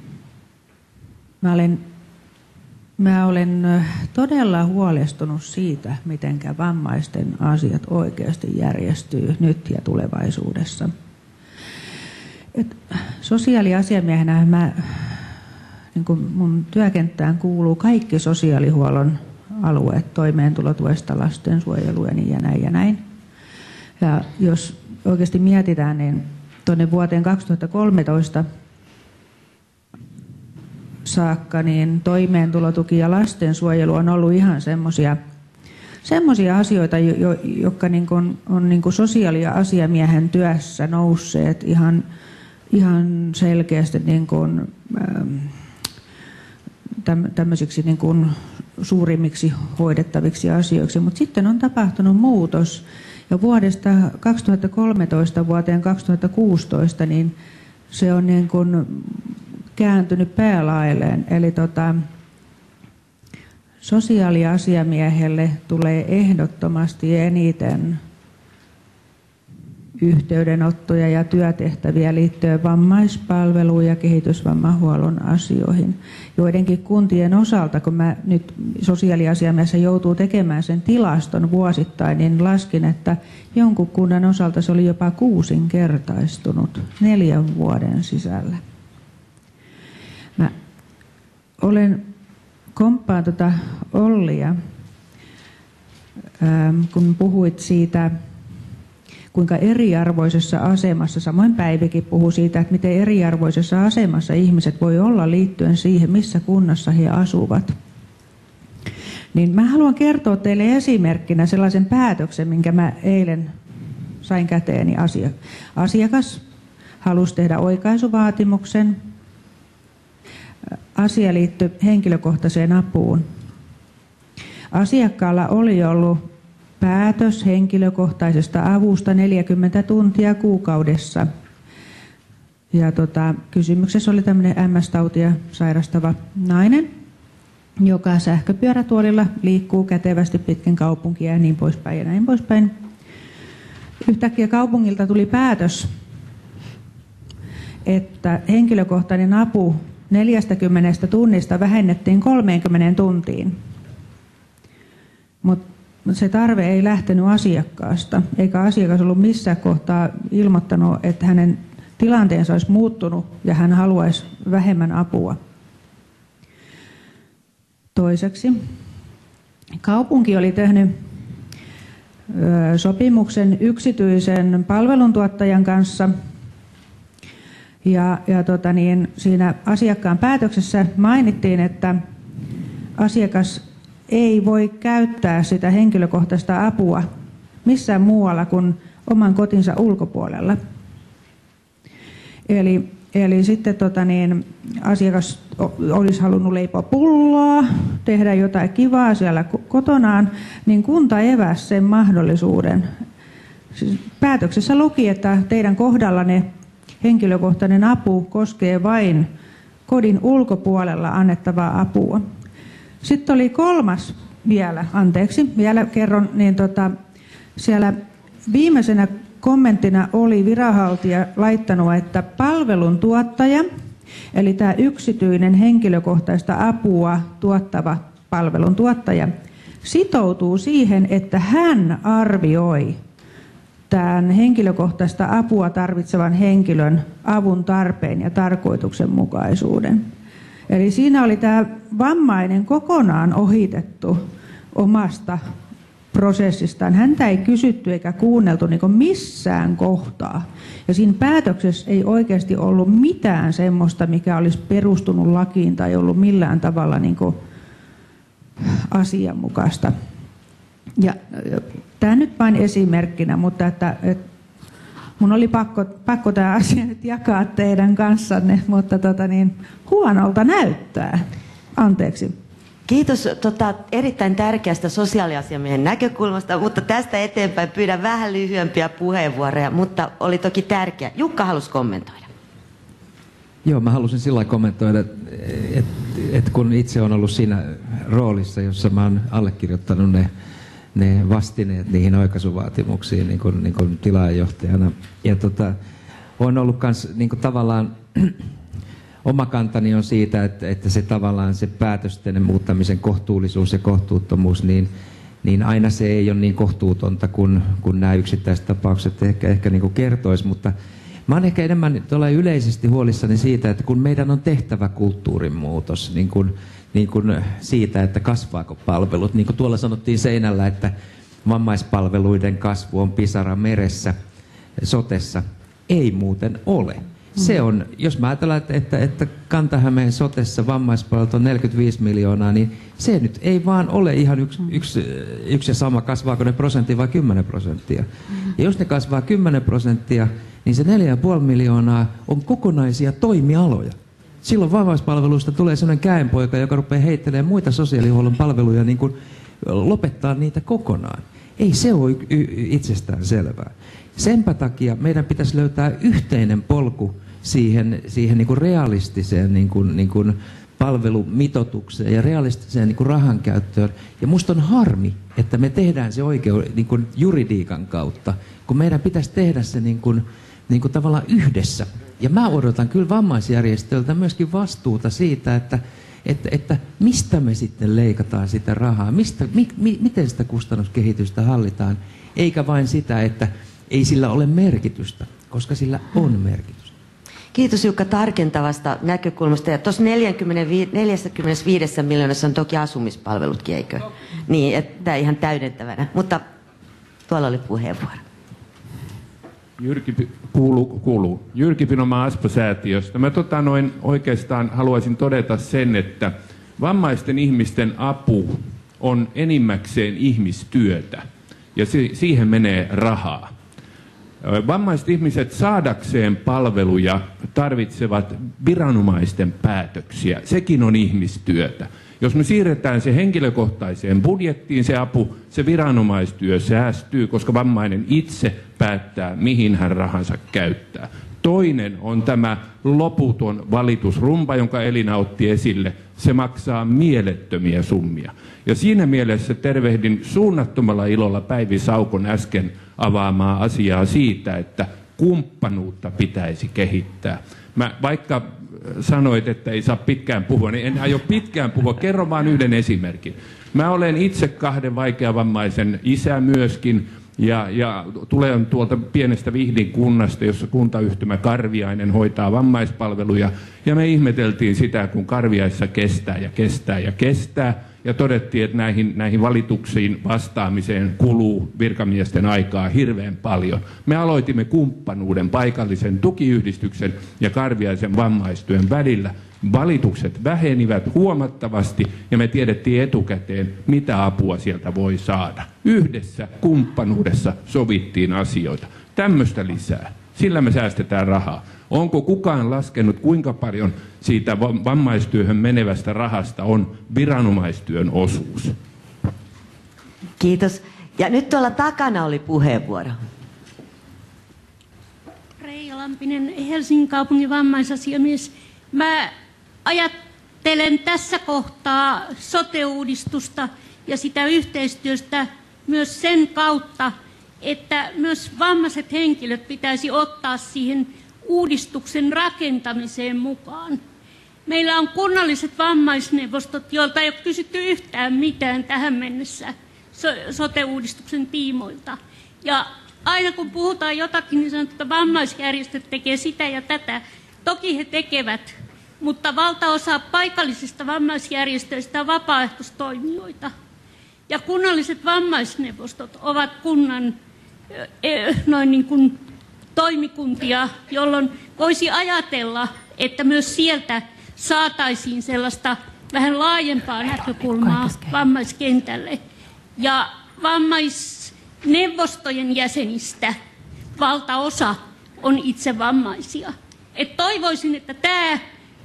Mä olen todella huolestunut siitä, mitenkä vammaisten asiat oikeasti järjestyy nyt ja tulevaisuudessa. Sosiaaliasiamiehenä niin mun työkenttään kuuluu kaikki sosiaalihuollon alueet, toimeentulotuesta lastensuojeluun ja näin ja näin. Ja jos oikeasti mietitään, niin tuonne vuoteen 2013 saakka, niin toimeentulotuki ja lastensuojelu on ollut ihan semmoisia asioita, jotka on sosiaaliasiamiehen työssä nousseet ihan selkeästi tämmöisiksi suurimmiksi hoidettaviksi asioiksi. Mutta sitten on tapahtunut muutos. Ja vuodesta 2013 vuoteen 2016 niin se on kääntynyt päälaelleen. Eli sosiaaliasiamiehelle tulee ehdottomasti eniten yhteydenottoja ja työtehtäviä liittyen vammaispalveluun ja kehitysvammahuollon asioihin. Joidenkin kuntien osalta, kun mä nyt sosiaaliasiamiehessä joutuu tekemään sen tilaston vuosittain, niin laskin, että jonkun kunnan osalta se oli jopa 6-kertaistunut 4 vuoden sisällä. Mä komppaan Ollia, kun puhuit siitä, kuinka eriarvoisessa asemassa, samoin Päivikin puhui siitä, että miten eriarvoisessa asemassa ihmiset voi olla liittyen siihen, missä kunnassa he asuvat. Niin mä haluan kertoa teille esimerkkinä sellaisen päätöksen, minkä mä eilen sain käteeni. Asiakas halusi tehdä oikaisuvaatimuksen. Asia liittyi henkilökohtaiseen apuun. Asiakkaalla oli ollut päätös henkilökohtaisesta avusta 40 tuntia kuukaudessa. Ja kysymyksessä oli tämmöinen MS-tautia sairastava nainen, joka sähköpyörätuolilla liikkuu kätevästi pitkin kaupunkia ja niin poispäin ja näin poispäin. Yhtäkkiä kaupungilta tuli päätös, että henkilökohtainen apu 40 tunnista vähennettiin 30 tuntiin. Mutta se tarve ei lähtenyt asiakkaasta, eikä asiakas ollut missään kohtaa ilmoittanut, että hänen tilanteensa olisi muuttunut ja hän haluaisi vähemmän apua. Toiseksi, kaupunki oli tehnyt sopimuksen yksityisen palveluntuottajan kanssa. Siinä asiakkaan päätöksessä mainittiin, että asiakas ei voi käyttää sitä henkilökohtaista apua missään muualla kuin oman kotinsa ulkopuolella. Eli sitten asiakas olisi halunnut leipoa pulloa, tehdä jotain kivaa siellä kotonaan, niin kunta eväsi sen mahdollisuuden. Siis päätöksessä luki, että teidän kohdallanne henkilökohtainen apu koskee vain kodin ulkopuolella annettavaa apua. Sitten oli kolmas vielä kerron, niin siellä viimeisenä kommenttina oli viranhaltija laittanut, että palveluntuottaja, eli tämä yksityinen henkilökohtaista apua tuottava palveluntuottaja, sitoutuu siihen, että hän arvioi tämän henkilökohtaista apua tarvitsevan henkilön avun tarpeen ja tarkoituksenmukaisuuden. Eli siinä oli tämä vammainen kokonaan ohitettu omasta prosessistaan. Häntä ei kysytty eikä kuunneltu niin kuin missään kohtaa. Ja siinä päätöksessä ei oikeasti ollut mitään semmoista, mikä olisi perustunut lakiin tai ollut millään tavalla niin kuin asianmukaista. Ja tämä nyt vain esimerkkinä, mutta että mun oli pakko tämä asia nyt jakaa teidän kanssanne, mutta huonolta näyttää. Anteeksi. Kiitos erittäin tärkeästä sosiaaliasiamiehen näkökulmasta, mutta tästä eteenpäin pyydän vähän lyhyempiä puheenvuoroja, mutta oli toki tärkeä. Jukka halusi kommentoida. Joo, mä halusin sillä kommentoida, että kun itse on ollut siinä roolissa, jossa mä oon allekirjoittanut ne vastineet niihin oikaisuvaatimuksiin niin kuin tilaajohtajana. Ja on ollut kans niin kuin tavallaan oma kantani on siitä, että se tavallaan se päätösten muuttamisen kohtuullisuus ja kohtuuttomuus, niin aina se ei ole niin kohtuutonta kuin nämä yksittäiset tapaukset ehkä niin kuin kertoisi, mutta mä oon ehkä enemmän yleisesti huolissani siitä, että kun meidän on tehtävä kulttuurin muutos, niin kuin siitä, että kasvaako palvelut. Niin kuin tuolla sanottiin seinällä, että vammaispalveluiden kasvu on pisara meressä sotessa. Ei muuten ole. Se on, jos mä ajatellaan, että Kanta-Hämeen sotessa vammaispalvelut on 45 miljoonaa, niin se nyt ei vaan ole ihan yksi ja sama, kasvaako ne prosenttia vai 10%. Ja jos ne kasvaa 10%, niin se 4,5 miljoonaa on kokonaisia toimialoja. Silloin vammaispalveluista tulee sellainen käenpoika, joka rupeaa heittelemään muita sosiaalihuollon palveluja, niin kuin lopettaa niitä kokonaan. Ei se ole itsestään selvää. Senpä takia meidän pitäisi löytää yhteinen polku siihen niin kuin realistiseen niin kuin palvelumitoitukseen ja realistiseen niin kuin rahan käyttöön. Ja musta on harmi, että me tehdään se niin kuin juridiikan kautta, kun meidän pitäisi tehdä se niin kuin tavallaan yhdessä. Ja mä odotan kyllä vammaisjärjestöiltä myöskin vastuuta siitä, että mistä me sitten leikataan sitä rahaa, miten sitä kustannuskehitystä hallitaan, eikä vain sitä, että ei sillä ole merkitystä, koska sillä on merkitystä. Kiitos Jukka tarkentavasta näkökulmasta. Ja tuossa 45 miljoonassa on toki asumispalvelutkin, eikö? Niin, että ihan täydentävänä. Mutta tuolla oli puheenvuoro. Jyrki Pinomaa Aspo-säätiöstä. Mä oikeastaan haluaisin todeta sen, että vammaisten ihmisten apu on enimmäkseen ihmistyötä ja siihen menee rahaa. Vammaiset ihmiset saadakseen palveluja tarvitsevat viranomaisten päätöksiä. Sekin on ihmistyötä. Jos me siirretään se henkilökohtaiseen budjettiin, se apu, se viranomaistyö säästyy, koska vammainen itse päättää, mihin hän rahansa käyttää. Toinen on tämä loputon valitusrumba, jonka Elina otti esille. Se maksaa mielettömiä summia. Ja siinä mielessä tervehdin suunnattomalla ilolla Päivi Saukon äsken avaamaa asiaa siitä, että kumppanuutta pitäisi kehittää. Vaikka sanoit, että ei saa pitkään puhua, niin en aio pitkään puhua. Kerro vaan yhden esimerkin. Mä olen itse 2 vaikeavammaisen isä myöskin, ja tulen tuolta pienestä Vihdin kunnasta, jossa kuntayhtymä Karviainen hoitaa vammaispalveluja. Ja me ihmeteltiin sitä, kun Karviaissa kestää. Ja todettiin, että näihin valituksiin vastaamiseen kuluu virkamiesten aikaa hirveän paljon. Me aloitimme kumppanuuden paikallisen tukiyhdistyksen ja Karviaisen vammaistyön välillä. Valitukset vähenivät huomattavasti ja me tiedettiin etukäteen, mitä apua sieltä voi saada. Yhdessä kumppanuudessa sovittiin asioita. Tämmöistä lisää. Sillä me säästetään rahaa. Onko kukaan laskenut, kuinka paljon siitä vammaistyöhön menevästä rahasta on viranomaistyön osuus? Kiitos. Ja nyt tuolla takana oli puheenvuoro. Reija Lampinen, Helsingin kaupungin vammaisasiamies. Mä ajattelen tässä kohtaa sote-uudistusta ja sitä yhteistyöstä myös sen kautta, että myös vammaiset henkilöt pitäisi ottaa siihen uudistuksen rakentamiseen mukaan. Meillä on kunnalliset vammaisneuvostot, joilta ei ole kysytty yhtään mitään tähän mennessä sote-uudistuksen tiimoilta. Ja aina kun puhutaan jotakin, niin sanotaan, että vammaisjärjestöt tekee sitä ja tätä. Toki he tekevät, mutta valtaosa paikallisista vammaisjärjestöistä on vapaaehtoistoimijoita. Ja kunnalliset vammaisneuvostot ovat kunnan noin niin kuin toimikuntia, jolloin voisi ajatella, että myös sieltä saataisiin sellaista vähän laajempaa näkökulmaa vammaiskentälle. Ja vammaisneuvostojen jäsenistä valtaosa on itse vammaisia. Et toivoisin, että tämä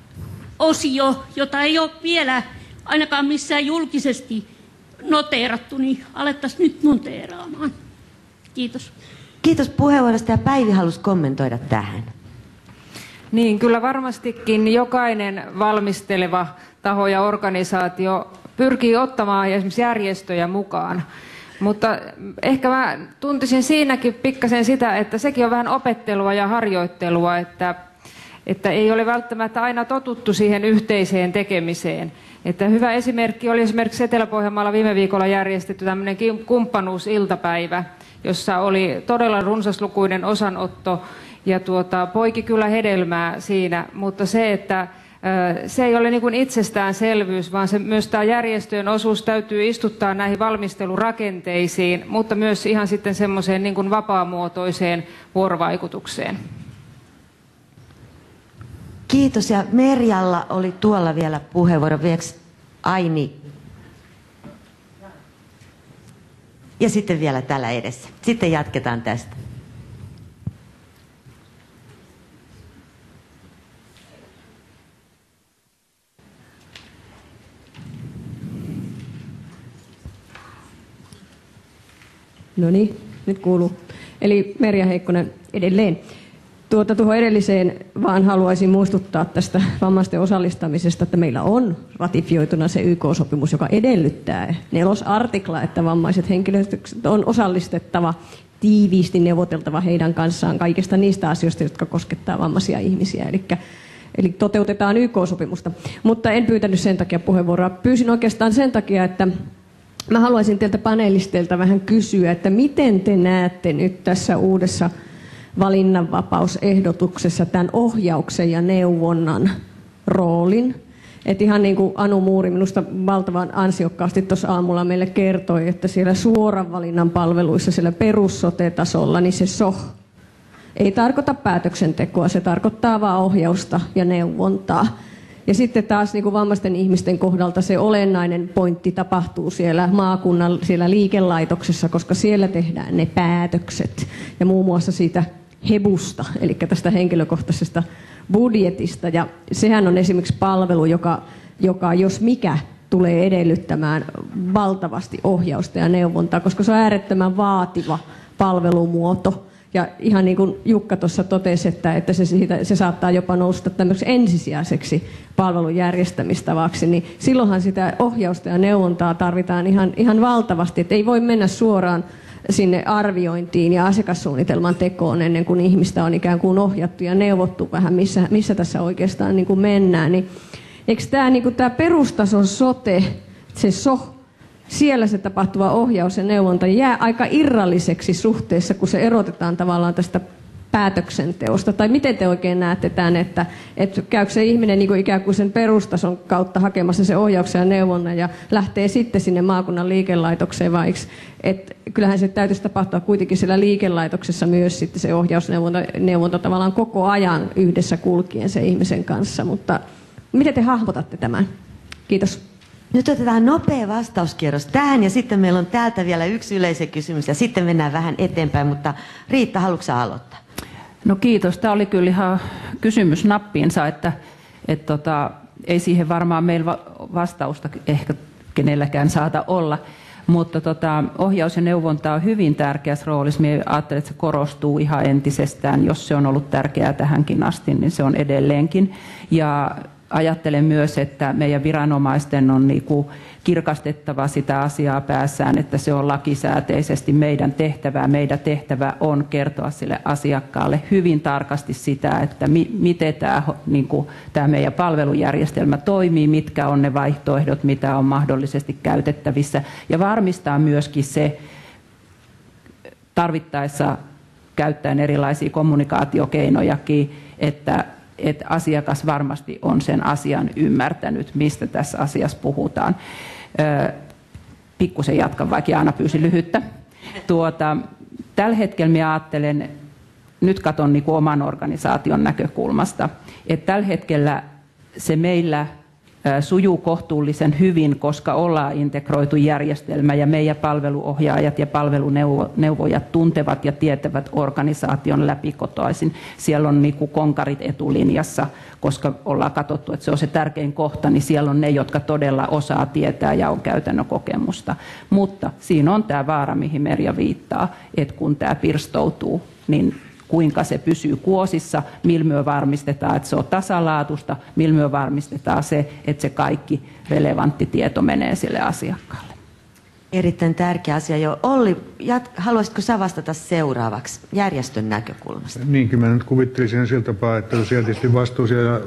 osio, jota ei ole vielä ainakaan missään julkisesti noteerattu, niin alettaisiin nyt noteeraamaan. Kiitos. Kiitos puheenvuorosta ja Päivi halusi kommentoida tähän. Niin, kyllä varmastikin jokainen valmisteleva taho ja organisaatio pyrkii ottamaan esimerkiksi järjestöjä mukaan. Mutta ehkä mä tuntisin siinäkin pikkasen sitä, että sekin on vähän opettelua ja harjoittelua, että ei ole välttämättä aina totuttu siihen yhteiseen tekemiseen. Että hyvä esimerkki oli esimerkiksi Etelä-Pohjanmaalla viime viikolla järjestetty tämmöinen kumppanuusiltapäivä, jossa oli todella runsaslukuinen osanotto ja poiki kyllä hedelmää siinä, mutta se, että se ei ole niin kuin itsestäänselvyys, vaan myös tämä järjestöjen osuus täytyy istuttaa näihin valmistelurakenteisiin, mutta myös ihan sitten semmoiseen niin kuin vapaamuotoiseen vuorovaikutukseen. Kiitos, ja Merjalla oli tuolla vielä puheenvuoro. Vieks Aini? Ja sitten vielä täällä edessä. Sitten jatketaan tästä. No niin, nyt kuuluu. Eli Merja Heikkonen edelleen. Tuohon edelliseen vaan haluaisin muistuttaa tästä vammaisten osallistamisesta, että meillä on ratifioituna se YK-sopimus, joka edellyttää 4. artikla, että vammaiset henkilöt on osallistettava tiiviisti, neuvoteltava heidän kanssaan kaikista niistä asioista, jotka koskettaa vammaisia ihmisiä. Eli toteutetaan YK-sopimusta. Mutta en pyytänyt sen takia puheenvuoroa. Pyysin oikeastaan sen takia, että mä haluaisin teiltä panelisteilta vähän kysyä, että miten te näette nyt tässä uudessa valinnanvapausehdotuksessa tämän ohjauksen ja neuvonnan roolin. Että ihan niin kuin Anu Muuri minusta valtavan ansiokkaasti tuossa aamulla meille kertoi, että siellä suoran valinnan palveluissa, siellä perussote-tasolla, niin se ei tarkoita päätöksentekoa, se tarkoittaa vaan ohjausta ja neuvontaa. Ja sitten taas niin kuin vammaisten ihmisten kohdalta se olennainen pointti tapahtuu siellä maakunnan siellä liikelaitoksessa, koska siellä tehdään ne päätökset. Ja muun muassa siitä HEBUsta, eli tästä henkilökohtaisesta budjetista. Ja sehän on esimerkiksi palvelu, joka jos mikä tulee edellyttämään valtavasti ohjausta ja neuvontaa, koska se on äärettömän vaativa palvelumuoto. Ja ihan niin kuin Jukka tuossa totesi, että se saattaa jopa nousta tämmöiseksi ensisijaiseksi palvelun järjestämistavaksi, niin silloinhan sitä ohjausta ja neuvontaa tarvitaan ihan valtavasti. Että ei voi mennä suoraan sinne arviointiin ja asiakassuunnitelman tekoon ennen kuin ihmistä on ikään kuin ohjattu ja neuvottu vähän, missä tässä oikeastaan niin kuin mennään. Niin, eikö tämä, niin kuin tämä perustason sote, se siellä se tapahtuva ohjaus ja neuvonta jää aika irralliseksi suhteessa, kun se erotetaan tavallaan tästä päätöksenteosta? Tai miten te oikein näette tämän, että käykö se ihminen niin kuin ikään kuin sen perustason kautta hakemassa se ohjauksen ja neuvonnan ja lähtee sitten sinne maakunnan liikelaitokseen, vai että kyllähän se täytyisi tapahtua kuitenkin siellä liikelaitoksessa myös sitten se ohjausneuvonta tavallaan koko ajan yhdessä kulkien se ihmisen kanssa, mutta miten te hahmotatte tämän? Kiitos. Nyt otetaan nopea vastauskierros tähän ja sitten meillä on täältä vielä yksi yleisökysymys ja sitten mennään vähän eteenpäin, mutta Riitta, haluatko sä aloittaa? No kiitos. Tämä oli kyllä ihan kysymys nappiinsa, että ei siihen varmaan meillä vastausta ehkä kenelläkään saata olla, mutta ohjaus ja neuvonta on hyvin tärkeässä roolissa. Minä ajattelen, että se korostuu ihan entisestään. Jos se on ollut tärkeää tähänkin asti, niin se on edelleenkin. Ja ajattelen myös, että meidän viranomaisten on kirkastettava sitä asiaa päässään, että se on lakisääteisesti meidän tehtävää. Meidän tehtävä on kertoa sille asiakkaalle hyvin tarkasti sitä, että miten tämä meidän palvelujärjestelmä toimii, mitkä on ne vaihtoehdot, mitä on mahdollisesti käytettävissä. Ja varmistaa myöskin se tarvittaessa käyttäen erilaisia kommunikaatiokeinojakin, että asiakas varmasti on sen asian ymmärtänyt, mistä tässä asiassa puhutaan. Pikkusen jatkan, vaikka Jaana pyysi lyhyttä. Tällä hetkellä minä ajattelen, nyt katson niin kuin oman organisaation näkökulmasta, että tällä hetkellä se meillä sujuu kohtuullisen hyvin, koska ollaan integroitu järjestelmä ja meidän palveluohjaajat ja palveluneuvojat tuntevat ja tietävät organisaation läpikotoisin. Siellä on niinku konkarit etulinjassa, koska ollaan katsottu, että se on se tärkein kohta, niin siellä on ne, jotka todella osaa tietää ja on käytännön kokemusta. Mutta siinä on tämä vaara, mihin Merja viittaa, että kun tämä pirstoutuu, niin kuinka se pysyy kuosissa, millä me varmistetaan, että se on tasalaatusta, millä me varmistetaan se, että se kaikki relevantti tieto menee sille asiakkaalle. Erittäin tärkeä asia jo. Olli, haluaisitko sä vastata seuraavaksi järjestön näkökulmasta? Niin, kyllä mä nyt kuvittelisin sillä tapaa, että siellä tietysti vastuu siellä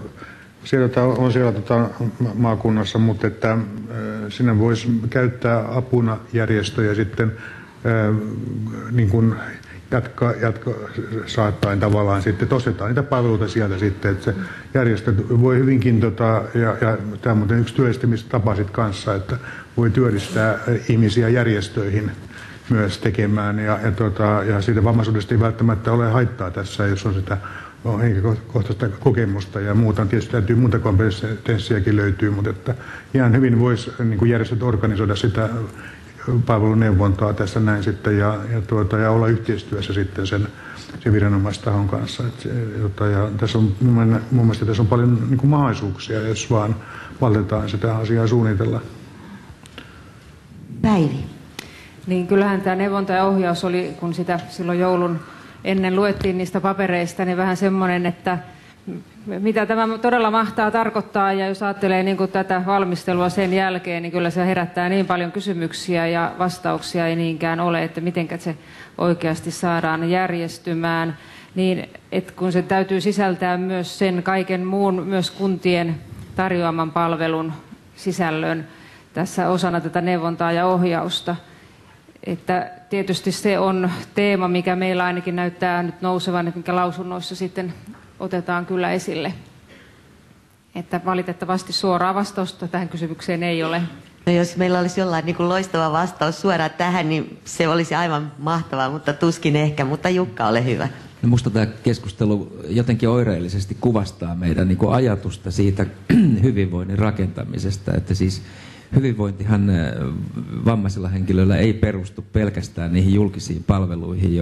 maakunnassa, mutta että sinne voisi käyttää apuna järjestöjä sitten niin kuin jatko saattaen tavallaan sitten ostetaan niitä palveluita sieltä sitten, että se järjestö voi hyvinkin, ja tämä on muuten yksi työllistämistapa sitten kanssa, että voi työllistää ihmisiä järjestöihin myös tekemään, ja siitä vammaisuudesta ei välttämättä ole haittaa tässä, jos on sitä henkilökohtaista kokemusta ja muuta. Tietysti täytyy muuta kompetenssiakin löytyy, mutta että ihan hyvin voisi niin järjestöt organisoida sitä palveluneuvontaa tässä näin sitten ja olla yhteistyössä sitten sen viranomaistahon kanssa. Ja tässä on mun mielestä tässä on paljon niin kuin mahdollisuuksia, jos vaan valitetaan sitä asiaa suunnitella. Päivi. Niin kyllähän tämä neuvonta ja ohjaus oli, kun sitä silloin joulun ennen luettiin niistä papereista, niin vähän semmoinen, että mitä tämä todella mahtaa tarkoittaa, ja jos ajattelee niin kuin tätä valmistelua sen jälkeen, niin kyllä se herättää niin paljon kysymyksiä ja vastauksia ei niinkään ole, että miten se oikeasti saadaan järjestymään, niin että kun se täytyy sisältää myös sen kaiken muun, myös kuntien tarjoaman palvelun sisällön tässä osana tätä neuvontaa ja ohjausta. Että tietysti se on teema, mikä meillä ainakin näyttää nyt nousevan, että mikä lausunnoissa sitten otetaan kyllä esille. Että valitettavasti suoraa vastausta tähän kysymykseen ei ole. No jos meillä olisi jollain niin kuin loistava vastaus suoraan tähän, niin se olisi aivan mahtavaa, mutta tuskin ehkä. Mutta Jukka, ole hyvä. No musta tämä keskustelu jotenkin oireellisesti kuvastaa meidän niin kuin ajatusta siitä hyvinvoinnin rakentamisesta, että siis hyvinvointihan vammaisilla henkilöillä ei perustu pelkästään niihin julkisiin palveluihin,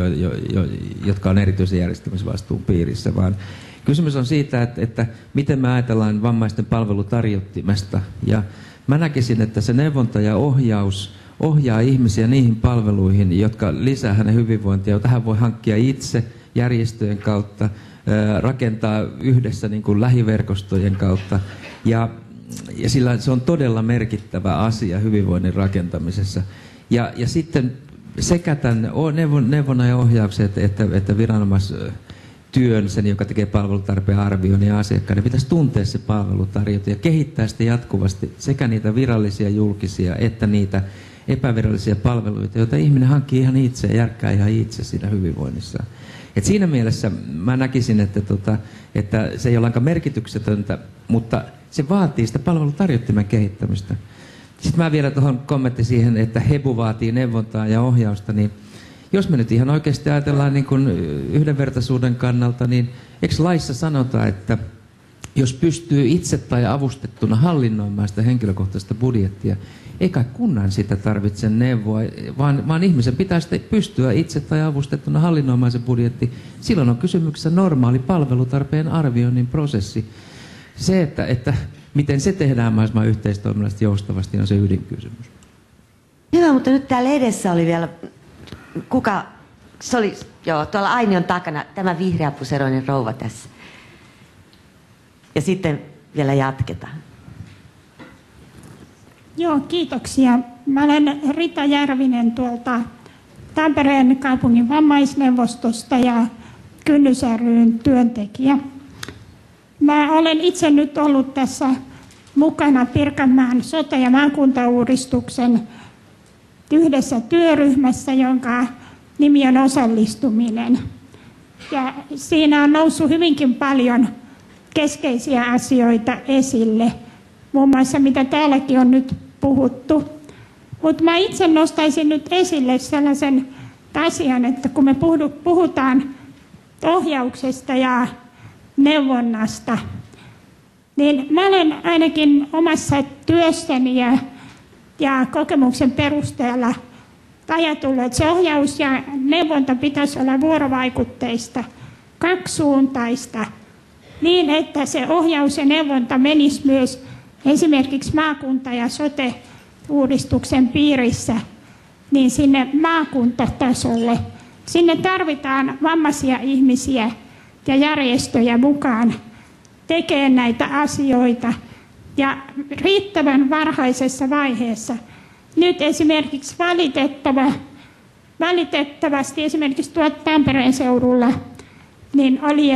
jotka on erityisen järjestämisvastuun piirissä, vaan kysymys on siitä, että miten me ajatellaan vammaisten palvelutarjottimesta. Ja mä näkisin, että se neuvonta ja ohjaus ohjaa ihmisiä niihin palveluihin, jotka lisää hänen hyvinvointia, joita hän voi hankkia itse järjestöjen kautta, rakentaa yhdessä niin kuin lähiverkostojen kautta. Ja sillä se on todella merkittävä asia hyvinvoinnin rakentamisessa. Ja sitten sekä tämän neuvonnan ja ohjauksen että viranomaistyön, sen joka tekee palvelutarpeen arvioinnin ja asiakkaiden, pitäisi tuntea se palvelutarjota ja kehittää sitä jatkuvasti sekä niitä virallisia julkisia että niitä epävirallisia palveluita, joita ihminen hankkii ihan itse ja järkkää ihan itse siinä hyvinvoinnissa. Et siinä mielessä mä näkisin, että se ei ole aika merkityksetöntä, mutta se vaatii sitä palvelutarjottimen kehittämistä. Sitten mä vielä tuohon kommentti siihen, että HEBU vaatii neuvontaa ja ohjausta, niin jos me nyt ihan oikeasti ajatellaan niin kuin yhdenvertaisuuden kannalta, niin eikö laissa sanota, että jos pystyy itse tai avustettuna hallinnoimaan sitä henkilökohtaista budjettia, eikä kunnan sitä tarvitse neuvoa, vaan ihmisen pitää sitten pystyä itse tai avustettuna hallinnoimaan se budjetti. Silloin on kysymyksessä normaali palvelutarpeen arvioinnin prosessi. Se, että miten se tehdään mahdollisimman yhteistoiminnallisesti joustavasti, on se ydinkysymys. Hyvä, mutta nyt täällä edessä oli vielä, se oli, tuolla Ainion takana, tämä vihreäpuseroinen rouva tässä. Ja sitten vielä jatketaan. Joo, kiitoksia. Mä olen Rita Järvinen tuolta Tampereen kaupungin vammaisneuvostosta ja Kynnys ry:n työntekijä. Mä olen itse nyt ollut tässä mukana Pirkanmaan sote- ja maakuntauudistuksen yhdessä työryhmässä, jonka nimi on osallistuminen. Ja siinä on noussut hyvinkin paljon keskeisiä asioita esille, muun muassa mitä täälläkin on nyt puhuttu. Mutta mä itse nostaisin nyt esille sellaisen asian, että kun me puhutaan ohjauksesta ja neuvonnasta, niin mä olen ainakin omassa työssäni ja kokemuksen perusteella ajatellut, että se ohjaus ja neuvonta pitäisi olla vuorovaikutteista, kaksisuuntaista, niin että se ohjaus ja neuvonta menisi myös esimerkiksi maakunta- ja sote-uudistuksen piirissä niin sinne maakuntatasolle. Sinne tarvitaan vammaisia ihmisiä ja järjestöjä mukaan tekemään näitä asioita ja riittävän varhaisessa vaiheessa. Nyt esimerkiksi valitettavasti esimerkiksi tuolla Tampereen seudulla niin oli,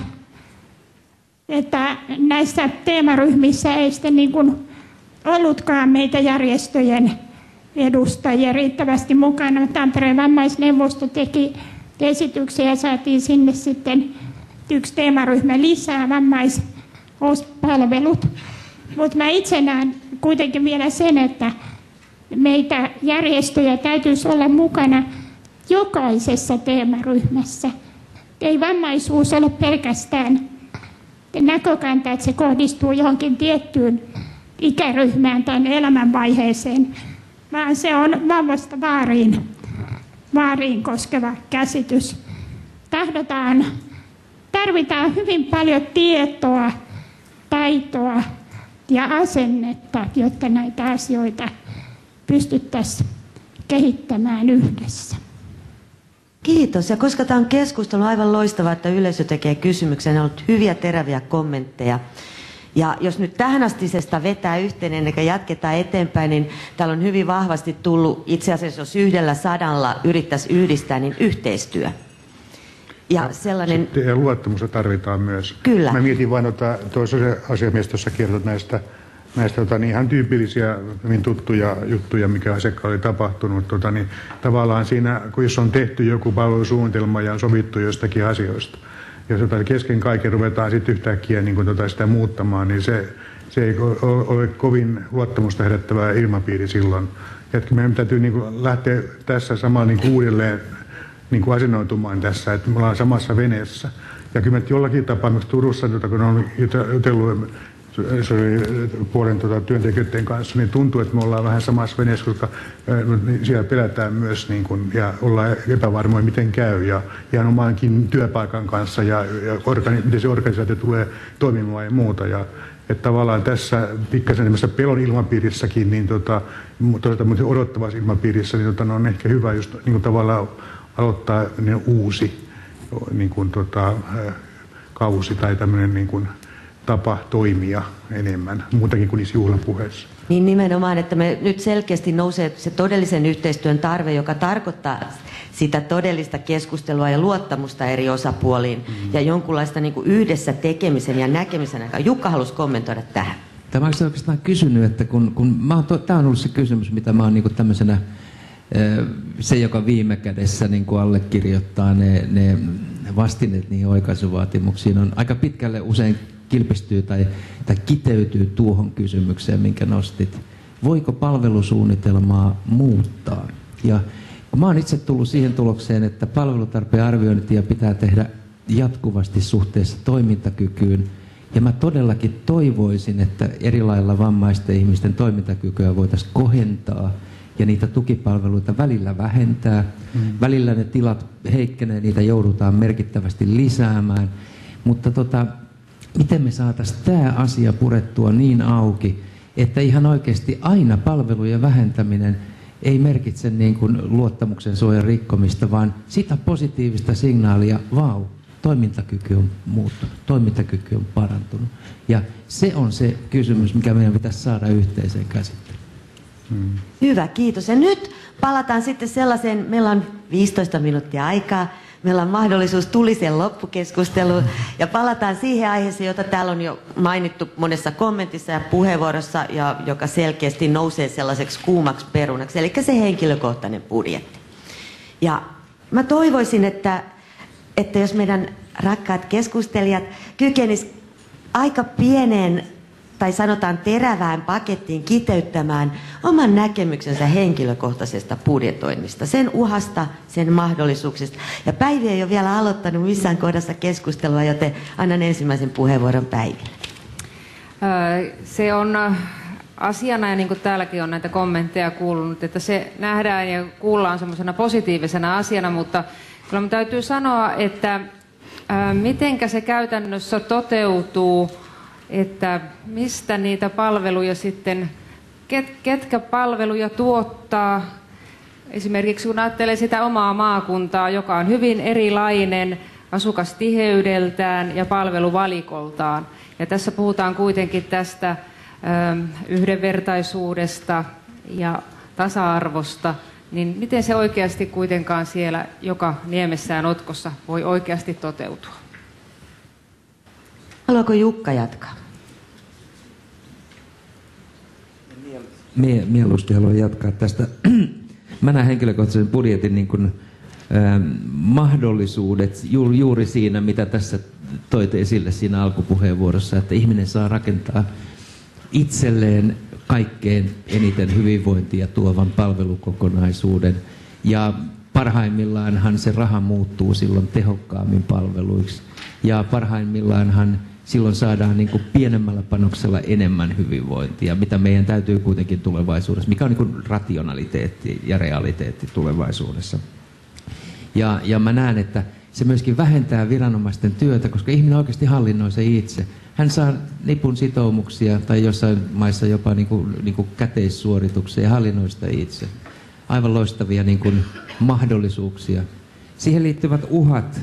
että näissä teemaryhmissä ei sitten niin kuin ollutkaan meitä järjestöjen edustajia riittävästi mukana. Tampereen vammaisneuvosto teki esityksen ja saatiin sinne sitten yksi teemaryhmä lisää, vammaispalvelut. Mutta mä itse näen kuitenkin vielä sen, että meitä järjestöjä täytyisi olla mukana jokaisessa teemaryhmässä. Ei vammaisuus ole pelkästään näkökanta, että se kohdistuu johonkin tiettyyn ikäryhmään tai elämänvaiheeseen, vaan se on vauvasta vaariin koskeva käsitys. Tarvitaan hyvin paljon tietoa, taitoa ja asennetta, jotta näitä asioita pystyttäisiin kehittämään yhdessä. Kiitos. Ja koska tämä on keskustelu, on aivan loistavaa, että yleisö tekee kysymyksiä. Ne on ollut hyviä, teräviä kommentteja. Ja jos nyt tähänastisesta vetää yhteen ennen kuin jatketaan eteenpäin, niin täällä on hyvin vahvasti tullut, itse asiassa jos 100 yrittäisi yhdistää, niin yhteistyö. Ja sellainen... Ja luottamusta tarvitaan myös. Kyllä. Mä mietin vain, toisen asiamies tuossa kertoi näistä niin ihan tyypillisiä, hyvin tuttuja juttuja, mikä asiakkaan oli tapahtunut. Niin tavallaan siinä, kun jos on tehty joku palvelusuunnitelma ja on sovittu jostakin asioista, jos kesken kaiken ruvetaan sitten yhtäkkiä niin sitä muuttamaan, niin se ei ole kovin luottamusta herättävää ilmapiiri silloin. Ja meidän täytyy niin lähteä tässä samalla niin uudelleen niin asennoitumaan tässä, että me ollaan samassa veneessä. Ja kyllä jollakin tapaa myös Turussa, kun on jutellut puolen työntekijöiden kanssa, niin tuntuu, että me ollaan vähän samassa veneessä, koska siellä pelätään myös niin kuin, ja ollaan epävarmoja, miten käy, ja ihan omankin työpaikan kanssa, ja miten se organisaatio tulee toimimaan ja muuta. Ja, että tavallaan tässä pikkasen pelon ilmapiirissäkin, niin toisaalta odottavassa ilmapiirissä, niin on ehkä hyvä just niin kuin tavallaan aloittaa niin uusi niin kuin, kausi tai tämmöinen niin kuin tapa toimia enemmän, muutakin kuin niissä juhlapuheissa. Niin nimenomaan, että me nyt selkeästi nousee se todellisen yhteistyön tarve, joka tarkoittaa sitä todellista keskustelua ja luottamusta eri osapuoliin ja jonkunlaista niin kuin yhdessä tekemisen ja näkemisen aikaa. Jukka halusi kommentoida tähän. Mä olisin oikeastaan kysynyt, että tämä on ollut se kysymys, mitä mä oon niin kuin tämmöisenä se, joka viime kädessä niin kuin allekirjoittaa ne vastineet niihin oikaisuvaatimuksiin, on aika pitkälle usein kilpistyy tai kiteytyy tuohon kysymykseen, minkä nostit. Voiko palvelusuunnitelmaa muuttaa? Ja mä oon itse tullut siihen tulokseen, että palvelutarpeen arviointia pitää tehdä jatkuvasti suhteessa toimintakykyyn. Ja mä todellakin toivoisin, että eri lailla vammaisten ihmisten toimintakykyä voitaisiin kohentaa ja niitä tukipalveluita välillä vähentää. Välillä ne tilat heikkenee, niitä joudutaan merkittävästi lisäämään. Mutta miten me saataisiin tämä asia purettua niin auki, että ihan oikeasti aina palvelujen vähentäminen ei merkitse niin kuin luottamuksen suojan rikkomista, vaan sitä positiivista signaalia, toimintakyky on muuttunut, toimintakyky on parantunut. Ja se on se kysymys, mikä meidän pitäisi saada yhteiseen käsittelyyn. Hyvä, kiitos. Ja nyt palataan sitten sellaiseen, meillä on 15 minuuttia aikaa, meillä on mahdollisuus tuliseen loppukeskusteluun ja palataan siihen aiheeseen, jota täällä on jo mainittu monessa kommentissa ja puheenvuorossa ja joka selkeästi nousee sellaiseksi kuumaksi perunaksi, eli se henkilökohtainen budjetti. Ja mä toivoisin, että jos meidän rakkaat keskustelijat kykenisivät aika pieneen tai sanotaan terävään pakettiin kiteyttämään oman näkemyksensä henkilökohtaisesta budjetoinnista, sen uhasta, sen mahdollisuuksista. Ja Päivi ei ole vielä aloittanut missään kohdassa keskustelua, joten annan ensimmäisen puheenvuoron Päiville. Se on asiana, ja niin kuin täälläkin on näitä kommentteja kuulunut, että se nähdään ja kuullaan semmoisena positiivisena asiana, mutta kyllä minun täytyy sanoa, että mitenkä se käytännössä toteutuu, että mistä niitä palveluja sitten, ketkä palveluja tuottaa. Esimerkiksi kun ajattelee sitä omaa maakuntaa, joka on hyvin erilainen asukastiheydeltään ja palveluvalikoltaan. Ja tässä puhutaan kuitenkin tästä yhdenvertaisuudesta ja tasa-arvosta, niin miten se oikeasti kuitenkaan siellä joka niemessään otkossa voi oikeasti toteutua? Haluaako Jukka jatkaa? Mieluusti haluan jatkaa tästä. Mä näen henkilökohtaisen budjetin niin kuin, mahdollisuudet juuri siinä, mitä tässä toit esille siinä alkupuheenvuorossa, että ihminen saa rakentaa itselleen kaikkein eniten hyvinvointia tuovan palvelukokonaisuuden. Ja parhaimmillaanhan se raha muuttuu silloin tehokkaammin palveluiksi. Ja parhaimmillaanhan silloin saadaan niin kuin pienemmällä panoksella enemmän hyvinvointia, mitä meidän täytyy kuitenkin tulevaisuudessa, mikä on niin kuin rationaliteetti ja realiteetti tulevaisuudessa. Ja mä näen, että se myöskin vähentää viranomaisten työtä, koska ihminen oikeasti hallinnoi se itse. Hän saa nipun sitoumuksia tai jossain maissa jopa niin kuin käteissuorituksia ja hallinnoi sitä itse. Aivan loistavia niin kuin mahdollisuuksia. siihen liittyvät uhat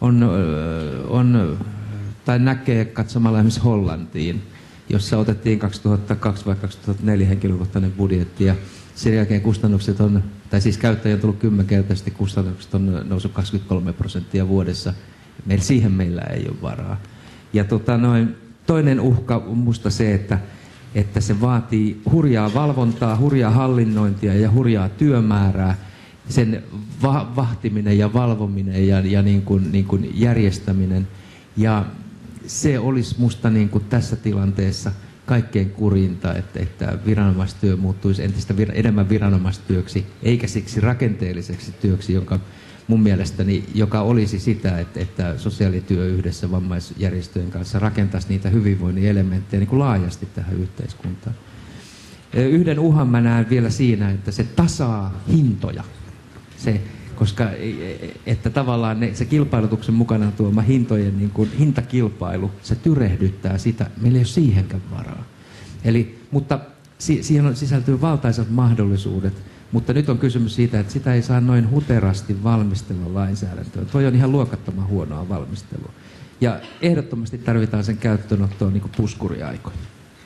tai näkee katsomalla esimerkiksi Hollantiin, jossa otettiin 2002 vai 2004 henkilökohtainen budjetti ja sen jälkeen kustannukset on, tai siis käyttäjä on tullut 10-kertaisesti, kustannukset on noussut 23% vuodessa. Siihen meillä ei ole varaa. Ja toinen uhka on musta se, että se vaatii hurjaa valvontaa, hurjaa hallinnointia ja hurjaa työmäärää. Sen vahtiminen ja valvominen ja niin kuin järjestäminen. Ja se olisi musta niin kuin tässä tilanteessa kaikkein kurinta, että viranomaistyö muuttuisi entistä enemmän viranomaistyöksi, eikä siksi rakenteelliseksi työksi, mun mielestäni, joka olisi sitä, että sosiaalityö yhdessä vammaisjärjestöjen kanssa rakentaisi niitä hyvinvoinnin elementtejä niin kuin laajasti tähän yhteiskuntaan. Yhden uhan mä näen vielä siinä, että se tasaa hintoja. Koska että tavallaan se kilpailutuksen mukana tuoma hintojen niin kuin hintakilpailu, se tyrehdyttää sitä, meillä ei ole siihenkään varaa. Mutta siihen sisältyy valtaisat mahdollisuudet, mutta nyt on kysymys siitä, että sitä ei saa noin huterasti valmistella lainsäädäntöön. Toi on ihan luokattoman huonoa valmistelua. Ja ehdottomasti tarvitaan sen käyttöönottoon niin kuin puskuriaikoina.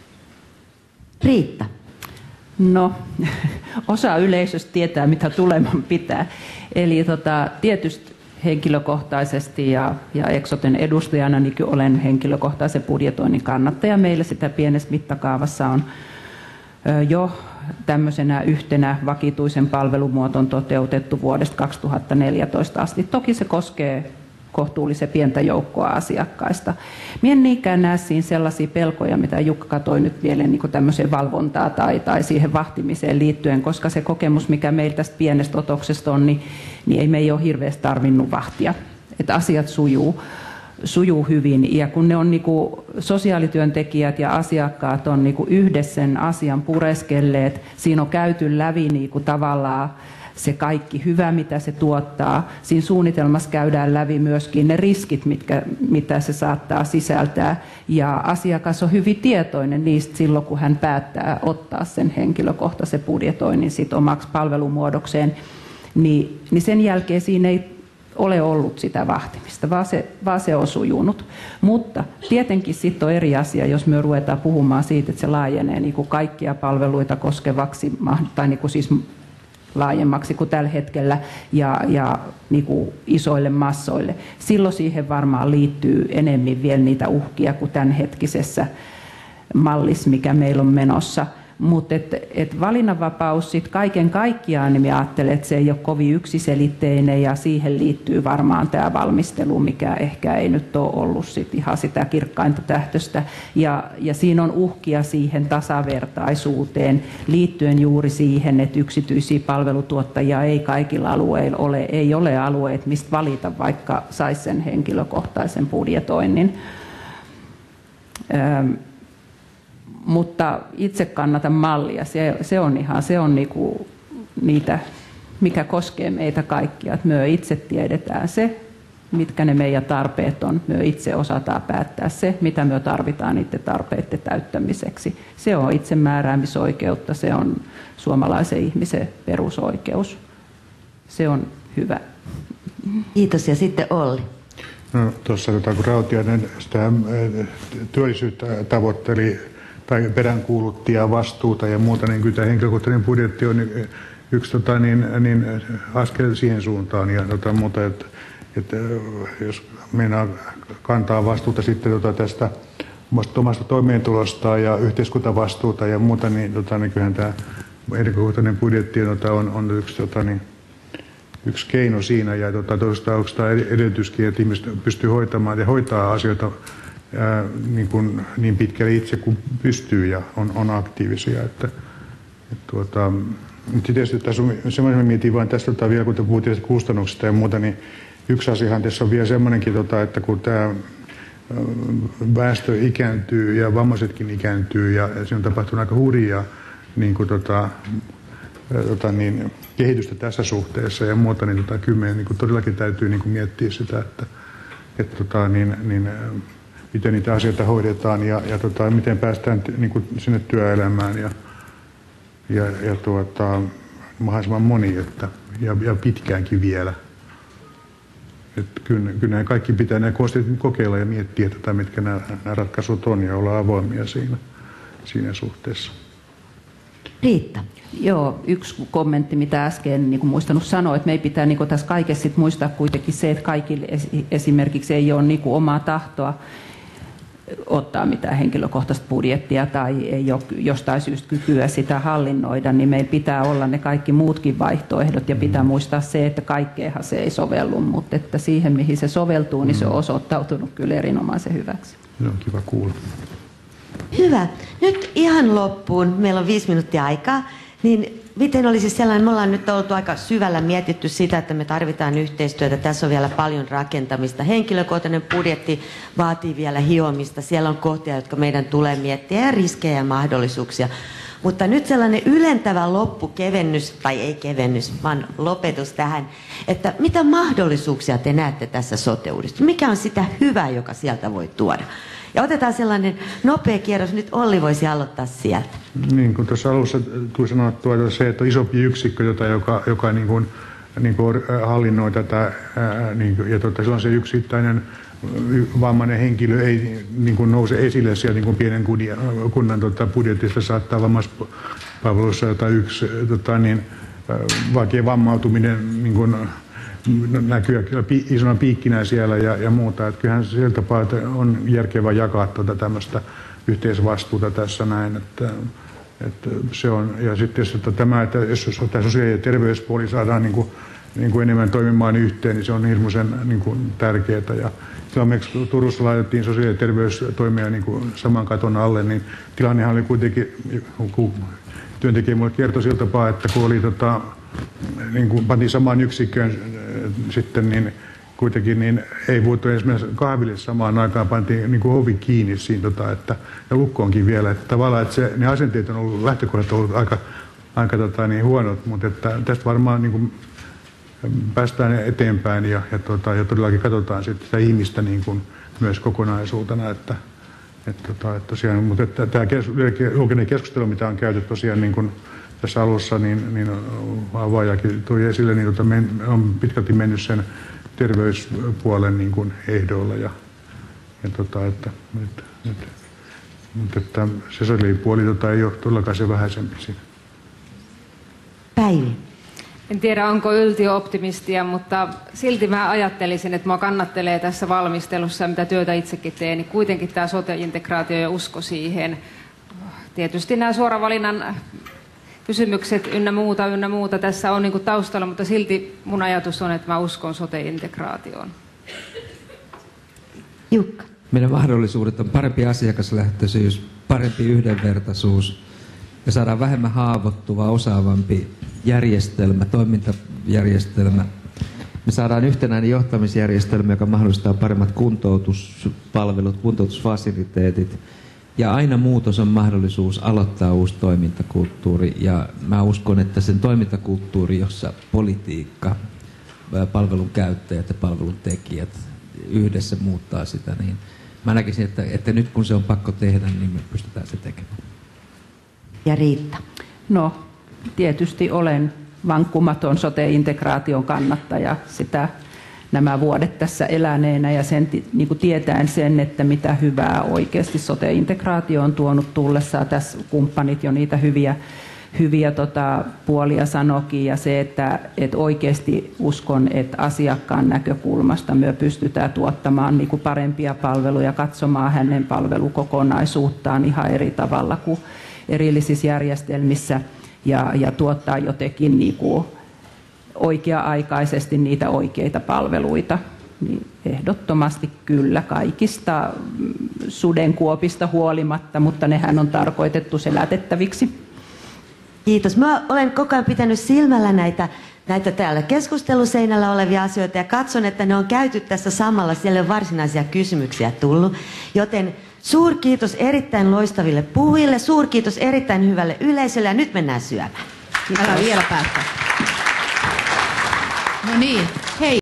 Riitta. No, osa yleisöstä tietää, mitä tuleman pitää. Eli tietysti henkilökohtaisesti ja Eksoten edustajana niin olen henkilökohtaisen budjetoinnin kannattaja. Meillä sitä pienessä mittakaavassa on jo tämmöisenä yhtenä vakituisen palvelumuoton toteutettu vuodesta 2014 asti. Toki se koskee kohtuullisen pientä joukkoa asiakkaista. Minä en niinkään näe siinä sellaisia pelkoja, mitä Jukka toi nyt vielä niin kuin tämmöiseen valvontaa tai siihen vahtimiseen liittyen, koska se kokemus, mikä meillä tästä pienestä otoksesta on, niin ei me ei ole hirveästi tarvinnut vahtia. Että asiat sujuu hyvin. Ja kun ne on niin kuin sosiaalityöntekijät ja asiakkaat on niin kuin yhdessä sen asian pureskelleet, siinä on käyty läpi niin kuin tavallaan se kaikki hyvä, mitä se tuottaa. Siinä suunnitelmassa käydään läpi myöskin ne riskit, mitä se saattaa sisältää. Ja asiakas on hyvin tietoinen niistä silloin, kun hän päättää ottaa sen henkilökohtaisen budjetoinnin sit omaksi palvelumuodokseen. Niin sen jälkeen siinä ei ole ollut sitä vahtimista, vaan se on sujunut. Mutta tietenkin sitten on eri asia, jos me ruvetaan puhumaan siitä, että se laajenee niin kuin kaikkia palveluita koskevaksi, tai niin kuin siis laajemmaksi kuin tällä hetkellä ja niin kuin isoille massoille. Silloin siihen varmaan liittyy enemmän vielä niitä uhkia kuin tämänhetkisessä mallissa, mikä meillä on menossa. Mutta valinnanvapaus sitten kaiken kaikkiaan, niin minä ajattelen, että se ei ole kovin yksiselitteinen ja siihen liittyy varmaan tämä valmistelu, mikä ehkä ei nyt ole ollut sit ihan sitä kirkkainta tähtöstä. Ja siinä on uhkia siihen tasavertaisuuteen liittyen juuri siihen, että yksityisiä palvelutuottajia ei kaikilla alueilla ole. Ei ole alueet, mistä valita, vaikka saisi sen henkilökohtaisen budjetoinnin. Mutta itse kannatan mallia. Se on niinku niitä, mikä koskee meitä kaikkia. Että me itse tiedetään se, mitkä ne meidän tarpeet on. Me itse osataan päättää se, mitä me tarvitaan niiden tarpeiden täyttämiseksi. Se on itsemääräämisoikeutta, se on suomalaisen ihmisen perusoikeus. Se on hyvä. Kiitos, ja sitten Olli. No, tuossa kun Rautiainen sitä työllisyyttä tavoitteli tai peräänkuulutti ja vastuuta ja muuta, niin kyllä tämä henkilökohtainen budjetti on yksi askel siihen suuntaan ja muuta, että jos meinaa kantaa vastuuta sitten tästä omasta toimeentulosta ja yhteiskuntavastuuta ja muuta, niin kyllähän tämä henkilökohtainen budjetti on yksi keino siinä ja toisaalta onko tämä edellytyskin, että ihmiset pystyy hoitamaan ja hoitaa asioita niin pitkälle itse kuin pystyy ja on aktiivisia. Mutta tietysti tässä on semmoinen, mietin vain tästä vielä, kun te puhuttiin kustannuksista ja muuta, niin yksi asiahan tässä on vielä semmoinenkin, että kun tämä väestö ikääntyy ja vammaisetkin ikääntyy ja siinä on tapahtunut aika hurjaa kehitystä tässä suhteessa ja muuta, niin todellakin täytyy miettiä sitä, että miten niitä asioita hoidetaan ja miten päästään sinne työelämään ja mahdollisimman moni ja pitkäänkin vielä. Kyllä kaikki pitää nämä konstit kokeilla ja miettiä, että mitkä nämä ratkaisut on ja olla avoimia siinä suhteessa. Riitta. Joo, yksi kommentti, mitä äsken niin muistanut sanoa, että me ei pitää niin tässä kaikessa sit muistaa kuitenkin se, että kaikille esimerkiksi ei ole niin omaa tahtoa ottaa mitään henkilökohtaista budjettia tai ei ole jostain syystä kykyä sitä hallinnoida, niin meillä pitää olla ne kaikki muutkin vaihtoehdot ja pitää muistaa se, että kaikkeenhan se ei sovellu, mutta että siihen mihin se soveltuu, niin se on osoittautunut kyllä erinomaisen hyväksi. Se on kiva kuulla. Hyvä. Nyt ihan loppuun, meillä on 5 minuuttia aikaa, niin miten olisi sellainen, me ollaan nyt oltu aika syvällä mietitty sitä, että me tarvitaan yhteistyötä, tässä on vielä paljon rakentamista. Henkilökohtainen budjetti vaatii vielä hiomista, siellä on kohtia, jotka meidän tulee miettiä ja riskejä ja mahdollisuuksia. Mutta nyt sellainen ylentävä loppukevennys, tai ei kevennys, vaan lopetus tähän, että mitä mahdollisuuksia te näette tässä sote-uudistuksessa? Mikä on sitä hyvää, joka sieltä voi tuoda? Ja otetaan sellainen nopea kierros. Nyt Olli voisi aloittaa sieltä. Niin kuin tuossa alussa tuli sanottua, se, että on isompi yksikkö, joka niin kuin hallinnoi tätä, ja silloin se yksittäinen vammainen henkilö ei niin kuin nouse esille siellä niin kuin pienen kunnan budjetista, saattaa vammaispalveluissa yksi vaikea vammautuminen niin kuin näkyy isona piikkinä siellä ja muuta. Että kyllähän sillä tapaa, että on järkevää jakaa tämmöistä yhteisvastuuta tässä näin. Että se on, ja sitten tämä, että jos tämä sosiaali- ja terveyspuoli saadaan niin kuin enemmän toimimaan yhteen, niin se on hirmuisen niin kuin tärkeää. Ja silloin Turussa laitettiin sosiaali- ja terveystoimia niin kuin saman katon alle, niin tilannehan oli kuitenkin, kun työntekijä mulle kertoi sillä tapaa, että kun oli niin kuin pantiin samaan yksikköön sitten, niin kuitenkin niin ei voitu esimerkiksi kahville samaan aikaan, pantiin niin kuin ovi kiinni siinä, ja lukkoonkin vielä. Että tavallaan, että ne asenteet on ollut, lähtökohdat on ollut aika niin huonot, mutta että tästä varmaan niin kuin päästään eteenpäin ja todellakin katsotaan sitten sitä ihmistä niin kuin myös kokonaisuutena, että tosiaan, mutta että tämä julkinen keskustelu, mitä on käyty tosiaan niin kuin tässä alussa, niin avaajakin tuli esille, niin on pitkälti mennyt sen terveyspuolen niin kuin ehdoilla mutta se sosiaalipuoli ei ole todellakaan se vähäisempi siinä. Päivi. En tiedä, onko yltiöoptimistia, mutta silti mä ajattelisin, että mua kannattelee tässä valmistelussa, mitä työtä itsekin teen, niin kuitenkin tämä sote-integraatio ja usko siihen. Tietysti nämä suoravalinnan kysymykset ynnä muuta tässä on niin kuin taustalla, mutta silti mun ajatus on, että mä uskon sote-integraatioon. Jukka. Meidän mahdollisuudet on parempi asiakaslähtöisyys, parempi yhdenvertaisuus ja saadaan vähemmän haavoittuva, osaavampi järjestelmä, toimintajärjestelmä. Me saadaan yhtenäinen johtamisjärjestelmä, joka mahdollistaa paremmat kuntoutuspalvelut, kuntoutusfasiliteetit. Ja aina muutos on mahdollisuus aloittaa uusi toimintakulttuuri. Ja mä uskon, että sen toimintakulttuuri, jossa politiikka, palvelun käyttäjät ja palvelun tekijät yhdessä muuttaa sitä, niin mä näkisin, että nyt kun se on pakko tehdä, niin me pystytään se tekemään. Ja Riitta. No, tietysti olen vankkumaton sote-integraation kannattaja sitä nämä vuodet tässä eläneenä ja sen, niin kuin tietäen sen, että mitä hyvää oikeasti sote-integraatio on tuonut tullessaan. Tässä kumppanit jo niitä hyviä puolia sanoikin ja se, että oikeasti uskon, että asiakkaan näkökulmasta me pystytään tuottamaan niin kuin parempia palveluja, katsomaan hänen palvelukokonaisuuttaan ihan eri tavalla kuin erillisissä järjestelmissä ja tuottaa jotenkin niin kuin oikea-aikaisesti niitä oikeita palveluita. Niin ehdottomasti kyllä kaikista sudenkuopista huolimatta, mutta nehän on tarkoitettu selätettäviksi. Kiitos. Mä olen koko ajan pitänyt silmällä näitä täällä keskusteluseinällä olevia asioita ja katson, että ne on käyty tässä samalla. Siellä on varsinaisia kysymyksiä tullut, joten suurkiitos erittäin loistaville puhujille, suurkiitos erittäin hyvälle yleisölle ja nyt mennään syömään. Älä vielä päästä. No niin, hei.